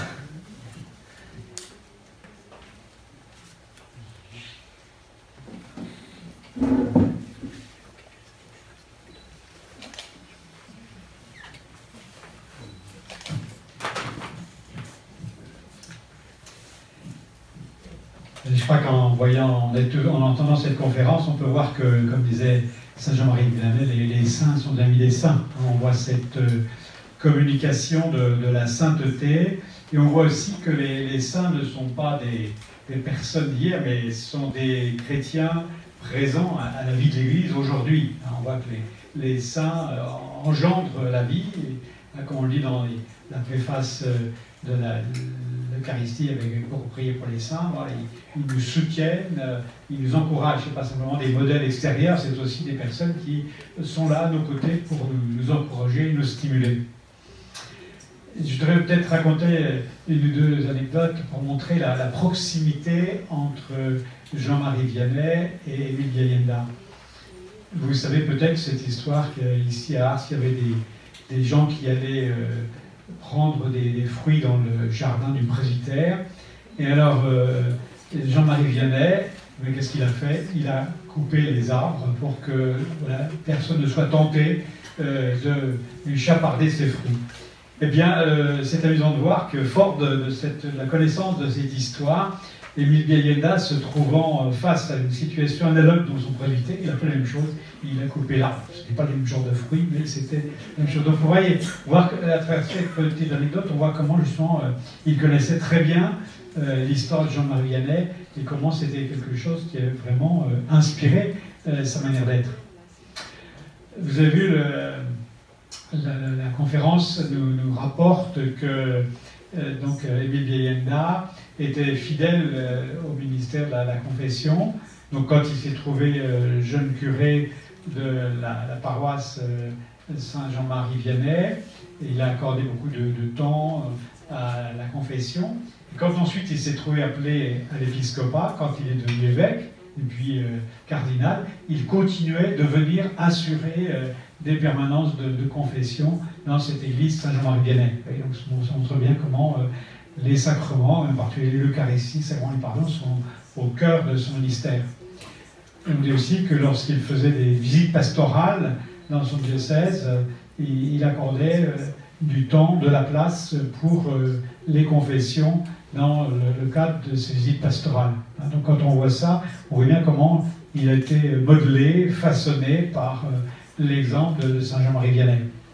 en entendant cette conférence, on peut voir que, comme disait Saint Jean-Marie Vianney, les saints sont amis des saints. On voit cette communication de la sainteté, et on voit aussi que les saints ne sont pas des personnes d'hier, mais sont des chrétiens présents à la vie de l'Église aujourd'hui. On voit que les saints engendrent la vie, et, comme on le dit dans la préface de l'Eucharistie, avec pour prier pour les saints, voilà, ils nous soutiennent, ils nous encouragent. Ce n'est pas simplement des modèles extérieurs, c'est aussi des personnes qui sont là à nos côtés pour nous encourager, nous stimuler. Je voudrais peut-être raconter une ou deux anecdotes pour montrer la proximité entre Jean-Marie Vianney et Émile Biayenda. Vous savez peut-être cette histoire qu'ici à Ars, il y avait des gens qui allaient prendre des fruits dans le jardin du presbytère. Et alors, Jean-Marie Vianney, qu'est-ce qu'il a fait? Il a coupé les arbres pour que voilà, personne ne soit tenté de lui chaparder ses fruits. Eh bien, c'est amusant de voir que, fort de la connaissance de cette histoire, Émile Biayenda, se trouvant face à une situation analogue dans son presbytère, il a fait la même chose, il a coupé l'arbre. Ce n'était pas le même genre de fruit, mais c'était la même chose. Donc vous voyez, voir à travers cette petite anecdote, on voit comment justement il connaissait très bien l'histoire de Jean-Marie Vianney et comment c'était quelque chose qui avait vraiment inspiré sa manière d'être. Vous avez vu, la conférence nous rapporte que donc Émile Biayenda était fidèle au ministère de la confession. Donc quand il s'est trouvé jeune curé de la paroisse Saint-Jean-Marie Vianney, il a accordé beaucoup de temps à la confession. Et quand ensuite il s'est trouvé appelé à l'épiscopat, quand il est devenu évêque, et puis cardinal, il continuait de venir assurer des permanences de confession dans cette église Saint-Jean-Marie Vianney. Et donc ça montre bien comment les sacrements, en particulier l'Eucharistie, le sacrement du pardon, sont au cœur de son ministère. On dit aussi que lorsqu'il faisait des visites pastorales dans son diocèse, il accordait du temps, de la place pour les confessions dans le cadre de ces visites pastorales. Donc quand on voit ça, on voit bien comment il a été modelé, façonné par l'exemple de Saint Jean-Marie Vianney.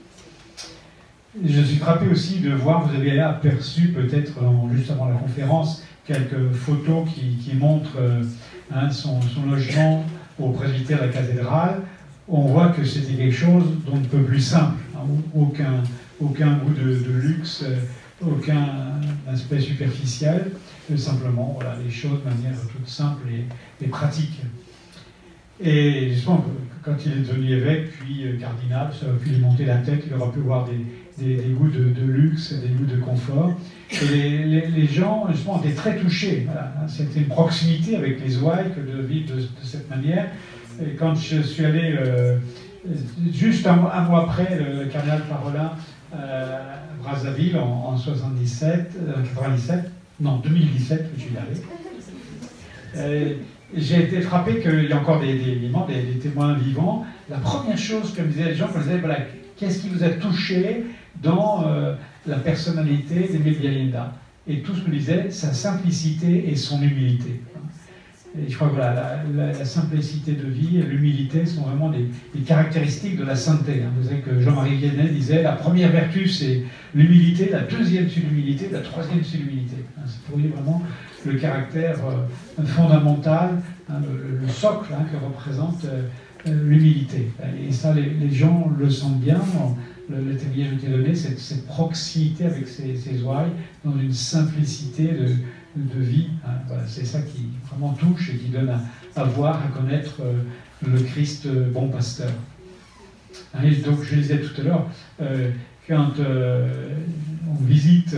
Je suis frappé aussi de voir, vous avez aperçu peut-être juste avant la conférence, quelques photos qui montrent son logement au presbytère de la cathédrale. On voit que c'était quelque chose dont ne peut plus simple, aucun goût de luxe, aucun aspect superficiel, simplement voilà, les choses de manière toute simple et pratique. Et justement, quand il est devenu évêque, puis cardinal, ça aurait pu lui monter la tête, il aurait pu avoir des goûts de luxe, des goûts de confort. Et les gens, justement, étaient très touchés. Voilà. C'était une proximité avec les ouailles que de vivre de cette manière. Et quand je suis allé, juste un mois après, le cardinal Parolin à Brazzaville, en 97, non, 2017, je suis allé. J'ai été frappé qu'il y a encore des témoins vivants. La première chose que me disaient les gens, quand ils disaient, voilà, qu'est-ce qui vous a touché dans la personnalité d'Émile Biayenda? Et tous me disaient sa simplicité et son humilité. Et je crois que voilà, la simplicité de vie et l'humilité sont vraiment des caractéristiques de la sainteté. Vous savez que Jean-Marie Vianney disait la première vertu c'est l'humilité, la deuxième c'est l'humilité, la troisième c'est l'humilité. C'est pour lui vraiment le caractère fondamental, le socle que représente l'humilité. Et ça, les gens le sentent bien. Le témoignage qui est donné, cette proximité avec ses ouailles, dans une simplicité de vie. Voilà, c'est ça qui vraiment touche et qui donne à voir, à connaître le Christ bon pasteur. Et donc, je disais tout à l'heure, quand on visite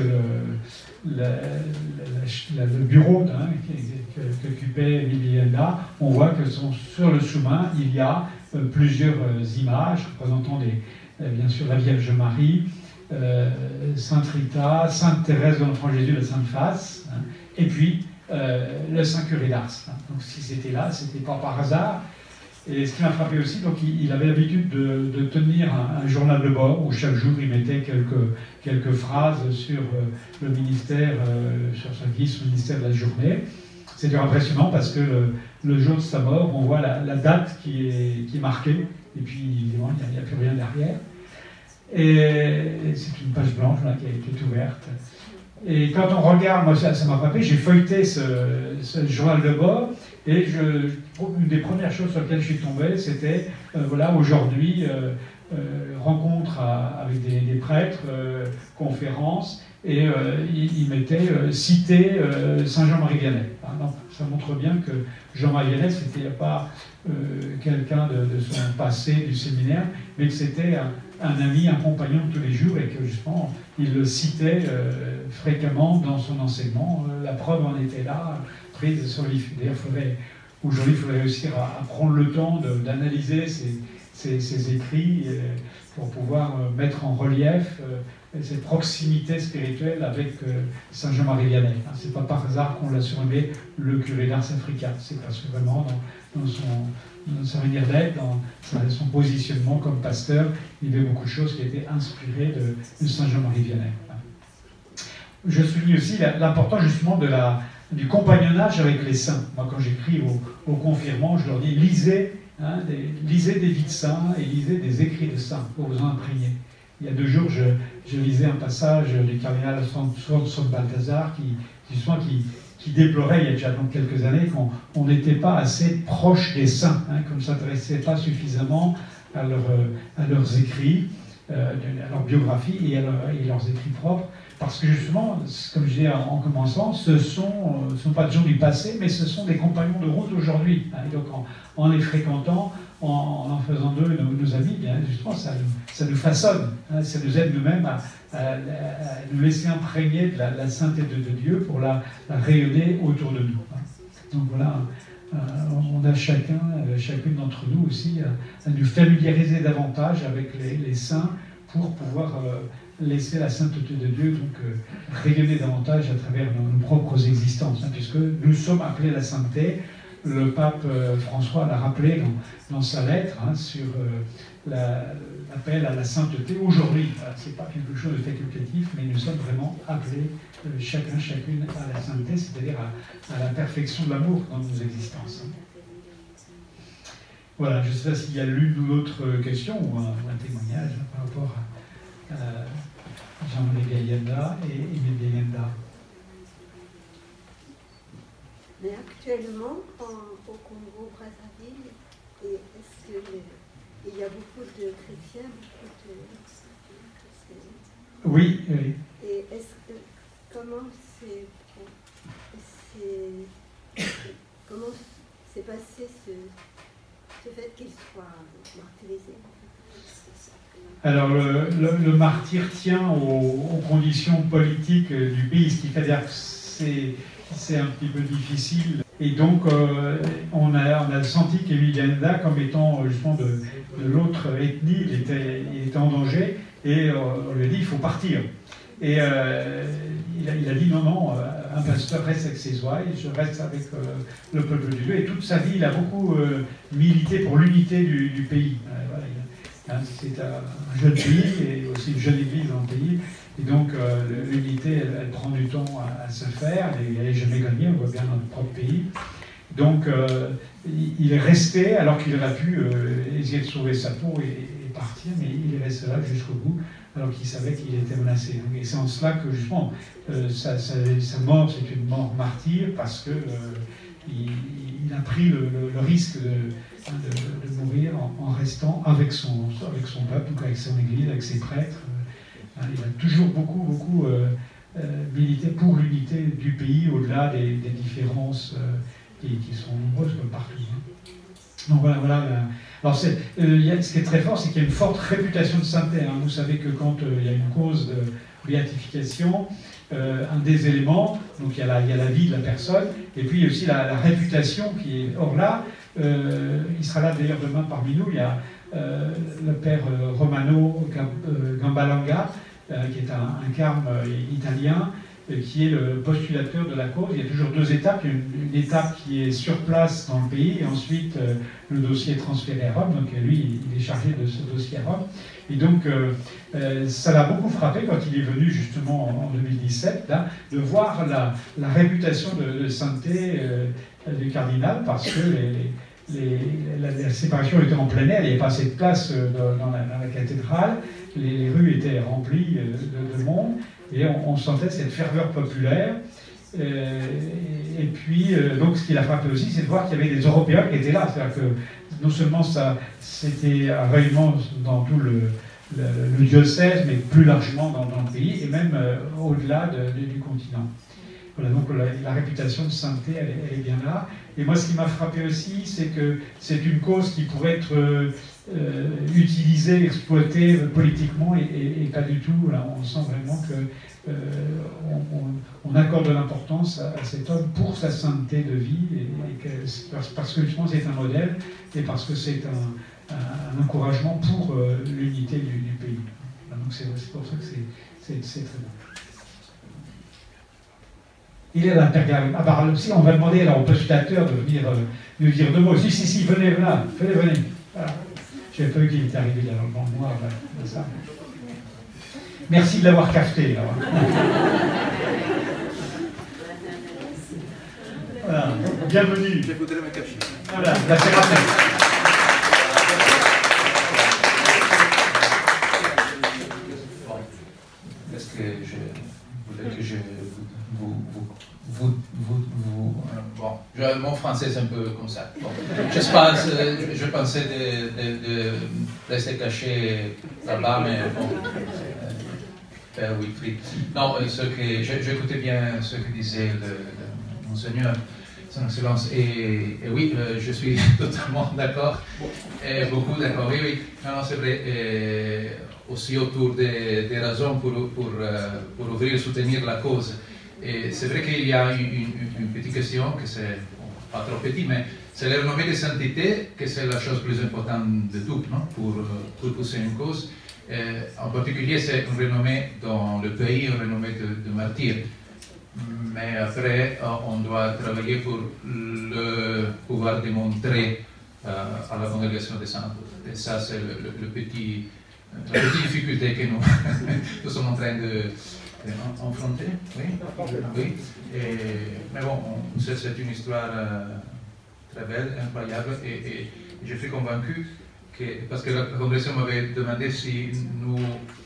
le bureau qu'occupait Émile Biayenda, on voit que sur le chemin, il y a plusieurs images représentant bien sûr la Vierge Marie, Sainte Rita, Sainte Thérèse de l'Enfant Jésus, la Sainte Face, et puis le Saint Curé d'Ars. Donc si c'était là, c'était pas par hasard. Et ce qui m'a frappé aussi, donc il avait l'habitude de tenir un journal de bord où chaque jour il mettait quelques phrases sur le ministère, sur sa vie, sur le ministère de la journée. c'est impressionnant parce que le jour de sa mort, on voit la date qui est marquée, et puis évidemment, il n'y a plus rien derrière. Et c'est une page blanche là, qui est ouverte. Et quand on regarde, moi ça m'a frappé, j'ai feuilleté ce journal de bord, et une des premières choses sur lesquelles je suis tombé, c'était, voilà, aujourd'hui, rencontre avec des prêtres, conférences, et il mettait cité Saint-Jean-Marie Vianney. Donc, ça montre bien que Jean-Marie Vianney, c'était pas quelqu'un de son passé du séminaire, mais que c'était un ami, un compagnon de tous les jours, et que justement, il le citait fréquemment dans son enseignement. La preuve en était là, prise sur les... D'ailleurs, aujourd'hui, il faudrait réussir à prendre le temps d'analyser ces écrits pour pouvoir mettre en relief cette proximité spirituelle avec Saint Jean-Marie Vianney. C'est pas par hasard qu'on l'a surnommé le curé d'Ars Africa. C'est parce que vraiment, dans sa manière d'être, dans son positionnement comme pasteur, il y avait beaucoup de choses qui étaient inspirées de Saint Jean-Marie Vianney. Je souligne aussi l'importance justement du compagnonnage avec les saints. Moi, quand j'écris aux confirmants, je leur dis lisez des vies de saints et lisez des écrits de saints pour vous en imprégner. Il y a 2 jours, je lisais un passage du cardinal Son Balthazar qui déplorait, il y a déjà donc quelques années, qu'on n'était pas assez proche des saints, qu'on ne s'intéressait pas suffisamment à leurs écrits, à leur biographie et leurs écrits propres. Parce que justement, comme je disais en commençant, ce ne sont pas des gens du passé, mais ce sont des compagnons de route aujourd'hui. Et donc en les fréquentant, en faisant d'eux nos amis, bien justement, ça nous façonne. Ça nous aide nous-mêmes à nous laisser imprégner de la sainteté de Dieu pour la rayonner autour de nous. Donc voilà, on a chacune d'entre nous aussi à nous familiariser davantage avec les saints pour pouvoir laisser la sainteté de Dieu donc rayonner davantage à travers nos propres existences, puisque nous sommes appelés à la sainteté. Le pape François l'a rappelé dans sa lettre sur l'appel à la sainteté aujourd'hui. Ce n'est pas quelque chose de facultatif, mais nous sommes vraiment appelés chacune à la sainteté, c'est-à-dire à la perfection de l'amour dans nos existences. Voilà, je ne sais pas s'il y a l'une ou l'autre question ou un témoignage par rapport à Jean-Marie Gayenda et Émile Gayenda. Mais actuellement, au Congo-Brazzaville, est-ce qu'il y a beaucoup de chrétiens, Oui. Et comment s'est passé ce fait qu'ils soient martyrisés? Alors, le martyr tient aux conditions politiques du pays, ce qui fait dire que c'est un petit peu difficile. Et donc, on a senti qu'Émile Gayenda, comme étant justement de l'autre ethnie, il était en danger, et on lui a dit il faut partir. Et il a dit non, un pasteur reste avec ses ouailles, je reste avec le peuple de Dieu. Et toute sa vie, il a beaucoup milité pour l'unité du pays. Voilà, c'est un jeune pays et aussi une jeune église dans le pays. Et donc, l'unité, elle prend du temps à se faire. Elle n'est jamais gagnée, on voit bien dans notre propre pays. Donc, il est resté, alors qu'il aurait pu essayer de sauver sa peau et partir, mais il est resté là jusqu'au bout, alors qu'il savait qu'il était menacé. Donc, et c'est en cela que, justement, sa mort, c'est une mort martyre, parce que il a pris le risque de mourir en restant avec son peuple, donc avec son église, avec ses prêtres. Il a toujours beaucoup milité pour l'unité du pays, au-delà des différences qui sont nombreuses comme partout. Donc voilà. Alors ce qui est très fort, c'est qu'il y a une forte réputation de sainteté. Vous savez que quand il y a une cause de béatification, un des éléments, donc il y a la vie de la personne, et puis il y a aussi la réputation qui est... Or là, il sera là d'ailleurs demain parmi nous, il y a le père Romano Gambalanga, qui est un carme italien, qui est le postulateur de la cause. Il y a toujours deux étapes. Une étape qui est sur place dans le pays, et ensuite le dossier est transféré à Rome. Donc lui, il est chargé de ce dossier à Rome. Et donc, ça l'a beaucoup frappé quand il est venu justement en 2017, là, de voir la réputation de sainteté du cardinal, parce que la séparation était en plein air, il n'y avait pas assez de place dans la cathédrale, les rues étaient remplies de monde, et on sentait cette ferveur populaire. Et puis, donc, ce qui l'a frappé aussi, c'est de voir qu'il y avait des Européens qui étaient là. C'est-à-dire que non seulement c'était un rayonnement dans tout le diocèse, mais plus largement dans le pays, et même au-delà du continent. Voilà, donc la réputation de sainteté, elle est bien là. Et moi, ce qui m'a frappé aussi, c'est que c'est une cause qui pourrait être utilisée, exploitée politiquement, et pas du tout. Là, on sent vraiment que on accorde de l'importance à cet homme pour sa sainteté de vie, parce que justement c'est un modèle, et parce que c'est un encouragement pour l'unité du pays. Donc c'est pour ça que c'est très bon. Il est à l'Intergalactique. Ah bah aussi, on va demander alors, au postulateur de venir nous dire deux mots. Si, venez là, venez. Voilà. Je n'avais pas vu qu'il était arrivé là dans le noir, là, ça. Merci de l'avoir cafeté. Là. Voilà, bienvenue. Je voudrais me cacher. Voilà, là c'est rappelé. Est-ce que je voulais que je bon, mon français c'est un peu comme ça. Bon, je pensais de rester caché là-bas, mais bon. Wilfried. Non, j'écoutais bien ce que disait le Monseigneur, son Excellence, et oui, je suis totalement d'accord, et beaucoup d'accord, oui, non, c'est vrai, aussi autour des raisons pour ouvrir et soutenir la cause. Et c'est vrai qu'il y a une petite question, que c'est pas trop petit, mais c'est la renommée de sainteté, que c'est la chose plus importante de tout, non? Pour pousser une cause. En particulier, c'est une renommée dans le pays, une renommée de martyr. Mais après, on doit travailler pour pouvoir démontrer à la congrégation des saints. Et ça, c'est la petite difficulté que nous sommes en train de enfronter. Oui. Mais bon, c'est une histoire très belle, incroyable, et je suis convaincu parce que la congrégation m'avait demandé si nous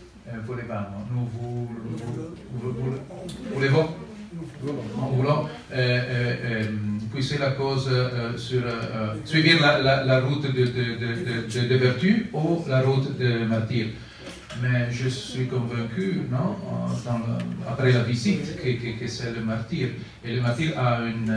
voulons pousser la cause suivre la route de vertu ou la route de martyr. Mais je suis convaincu, non, après la visite, que c'est le martyr. Et le martyr a une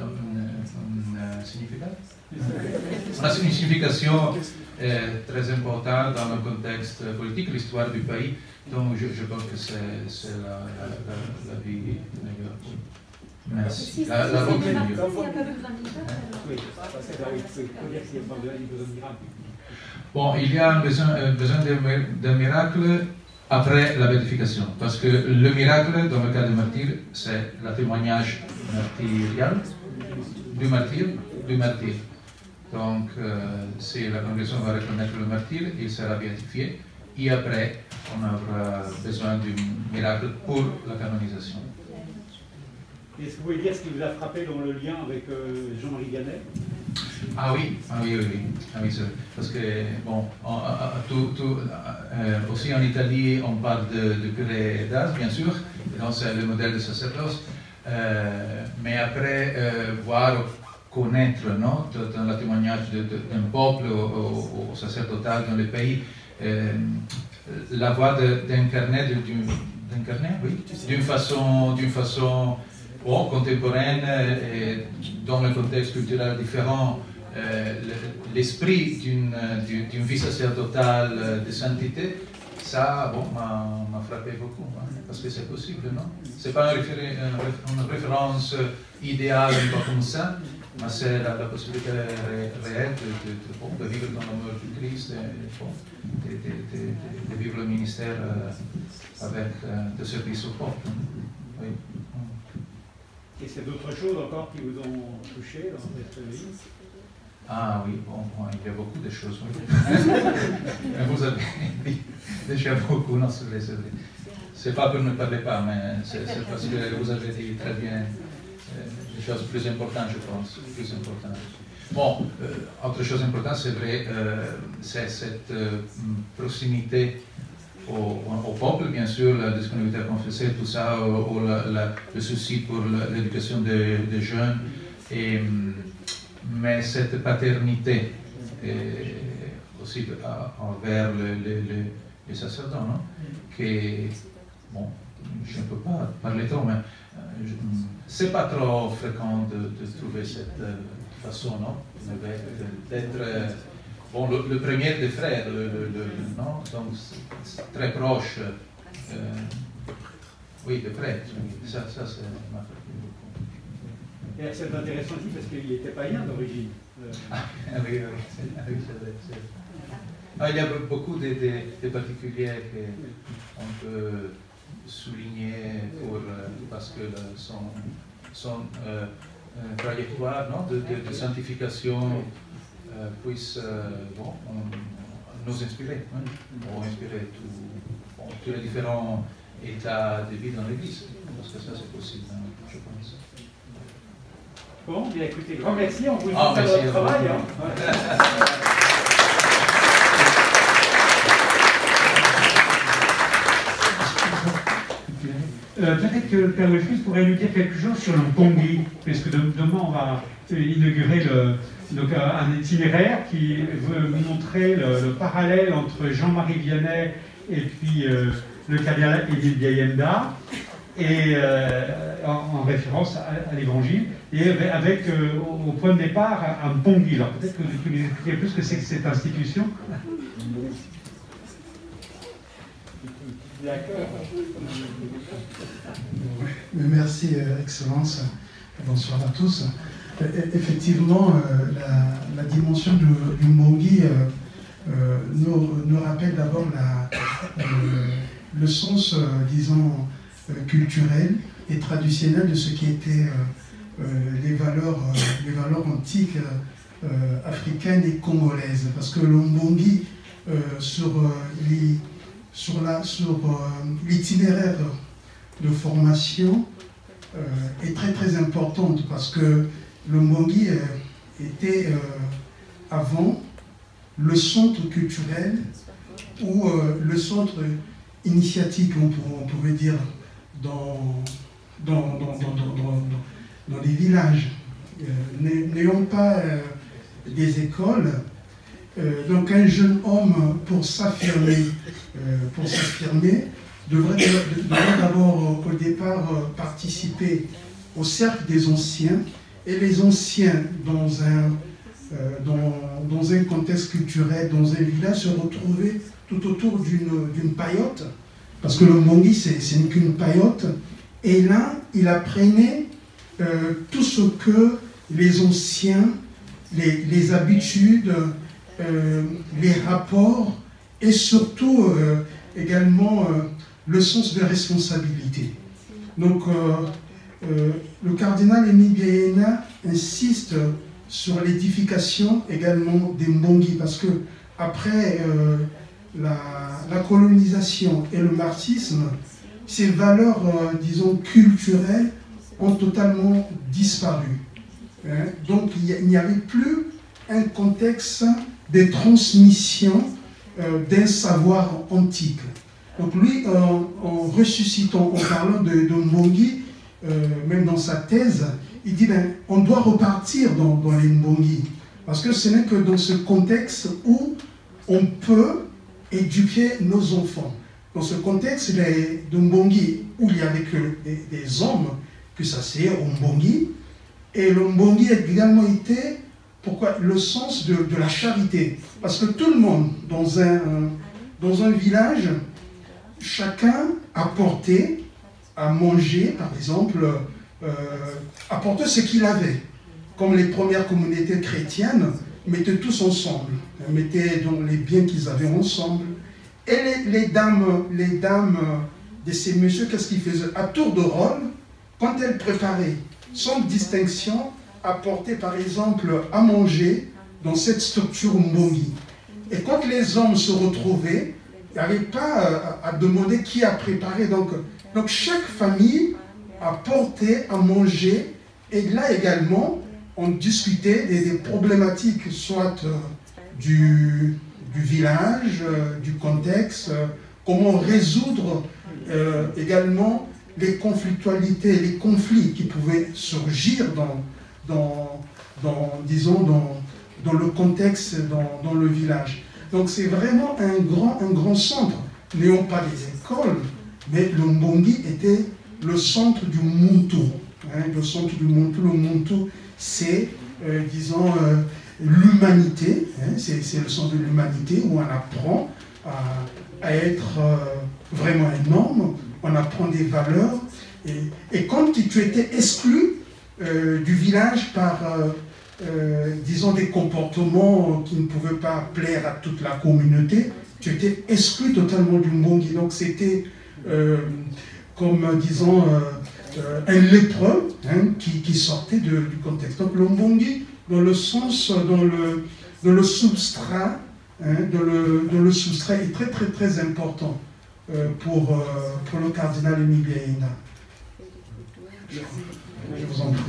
signification très importante dans le contexte politique, l'histoire du pays. Donc je pense que c'est la vie meilleure. Merci. La route est mieux. Bon, il y a besoin d'un miracle après la béatification, parce que le miracle, dans le cas du martyr, c'est le témoignage martyrial du martyr. Donc, si la congrégation va reconnaître le martyr, il sera béatifié, et après, on aura besoin d'un miracle pour la canonisation. Est-ce que vous pouvez dire ce qui vous a frappé dans le lien avec Jean-Marie Vianney? Ah oui, parce que, bon, aussi en Italie, on parle de curé d'Ars, bien sûr, donc c'est le modèle de sacerdoce, mais après, voir, connaître, non, dans le témoignage d'un peuple au sacerdotal dans le pays, la voie d'incarner, d'une façon bon, contemporaine, et dans le contexte culturel différent, l'esprit d'une vie sacerdotale de sainteté, ça bon, m'a frappé beaucoup, hein, parce que c'est possible, non? Ce n'est pas une référence idéale, pas comme ça, mais c'est la possibilité réelle de vivre dans l'amour du Christ, de vivre le ministère avec de service au peuple. oui. Et c'est d'autres choses encore qui vous ont touché dans cette vie? Ah oui, bon, il y a beaucoup de choses. Oui. Vous avez dit déjà beaucoup, non, c'est vrai, c'est vrai. C'est pas que je ne parlais pas, mais c'est parce que vous avez dit très bien les choses plus importantes, je pense, plus importantes. Bon, autre chose importante, c'est vrai, c'est cette proximité au peuple, bien sûr, la disponibilité à confesser, tout ça, le souci pour l'éducation des jeunes, mais cette paternité aussi envers les sacerdotes, non? Que, bon, je ne peux pas parler trop, mais c'est pas trop fréquent de trouver cette façon, non? D'être bon, le premier des frères, non? Donc, très proche, oui, de prêtre. Ça m'a fait beaucoup. Et c'est intéressant aussi parce qu'il était païen d'origine. Oui, c'est vrai. Ah, il y a beaucoup de particuliers qu'on peut souligner parce que son trajectoire, non, de sanctification puisse nous inspirer, ou inspirer tous les différents états de vie dans l'Église, parce que ça c'est possible, je pense. Bon, bien écoutez, grand merci, on vous dit merci votre travail. Peut-être que le Père Wilfrid pourrait nous dire quelque chose sur le Mpongi, puisque demain on va inaugurer un itinéraire qui veut montrer le parallèle entre Jean-Marie Vianney et puis le cardinal Émile Biayenda, et en référence à l'Évangile, et avec au point de départ un Mpongi. Alors peut-être que vous pouvez nous expliquer plus ce que c'est que cette institution. Merci, Excellence. Bonsoir à tous. Effectivement, la dimension du Mpongi nous rappelle d'abord le sens, disons, culturel et traditionnel de ce qui était les valeurs antiques africaines et congolaises. Parce que le Mpongi, sur l'itinéraire de formation, est très très importante, parce que le Mpongi était avant le centre culturel ou le centre initiatique, on pourrait dire, dans les villages. N'ayant pas des écoles, donc un jeune homme, pour s'affirmer, devrait d'abord au départ participer au cercle des anciens, et les anciens dans un contexte culturel, dans un village, se retrouver tout autour d'une paillote, parce que le Mpongi c'est qu'une paillote, et là il apprenait tout ce que les anciens, les habitudes, les rapports, et surtout également le sens de responsabilité. Donc le cardinal Émile Biayenda insiste sur l'édification également des Mpongi, parce que après la colonisation et le marxisme, ces valeurs, disons, culturelles ont totalement disparu. Donc il n'y avait plus un contexte de transmission d'un savoir antique. Donc lui, en ressuscitant, en parlant de Mpongi, même dans sa thèse, il dit on doit repartir dans les Mpongi, parce que ce n'est que dans ce contexte où on peut éduquer nos enfants. Dans ce contexte de Mpongi, où il y avait que des hommes, que ça c'est au Mpongi, et le Mpongi a également été, pourquoi, le sens de la charité. Parce que tout le monde, dans un village, chacun apportait à manger, par exemple, apportait ce qu'il avait. Comme les premières communautés chrétiennes mettaient tous ensemble, mettaient donc les biens qu'ils avaient ensemble. Et les dames de ces messieurs, qu'est-ce qu'ils faisaient? À tour de rôle, quand elles préparaient, sans distinction, apportaient par exemple à manger dans cette structure Mbongi. Et quand les hommes se retrouvaient, il n'y avait pas à demander qui a préparé. Donc chaque famille apportait à manger. Et là également, on discutait des problématiques, soit du village, du contexte, comment résoudre également les conflictualités, les conflits qui pouvaient surgir dans le contexte, dans le village. Donc c'est vraiment un grand centre. N'ayons pas des écoles, mais le Mbongi était le centre du Muntu. Le centre du Muntu. Le Muntu, c'est, l'humanité. C'est le centre de l'humanité où on apprend à être vraiment un homme, on apprend des valeurs. Et quand tu étais exclu du village par, des comportements qui ne pouvaient pas plaire à toute la communauté, tu étais exclu totalement du Mbongi. Donc c'était comme, un lépreux qui sortait du contexte. Donc le Mbongi, dans le sens, dans le substrat, dans le substrat est très important pour le cardinal Émile Biaïna. Je vous en prie.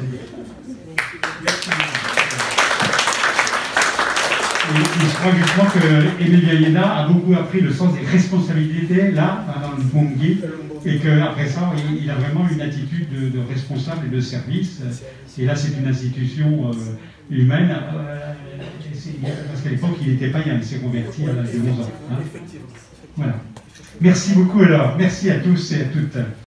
Et je crois justement que Émile Biaïna a beaucoup appris le sens des responsabilités là, dans le Mbongi, et qu'après ça, il a vraiment une attitude de responsable et de service. Et là, c'est une institution humaine, parce qu'à l'époque, il n'était païen, il s'est converti à l'âge de 11 ans. Hein. Voilà. Merci beaucoup alors. Merci à tous et à toutes.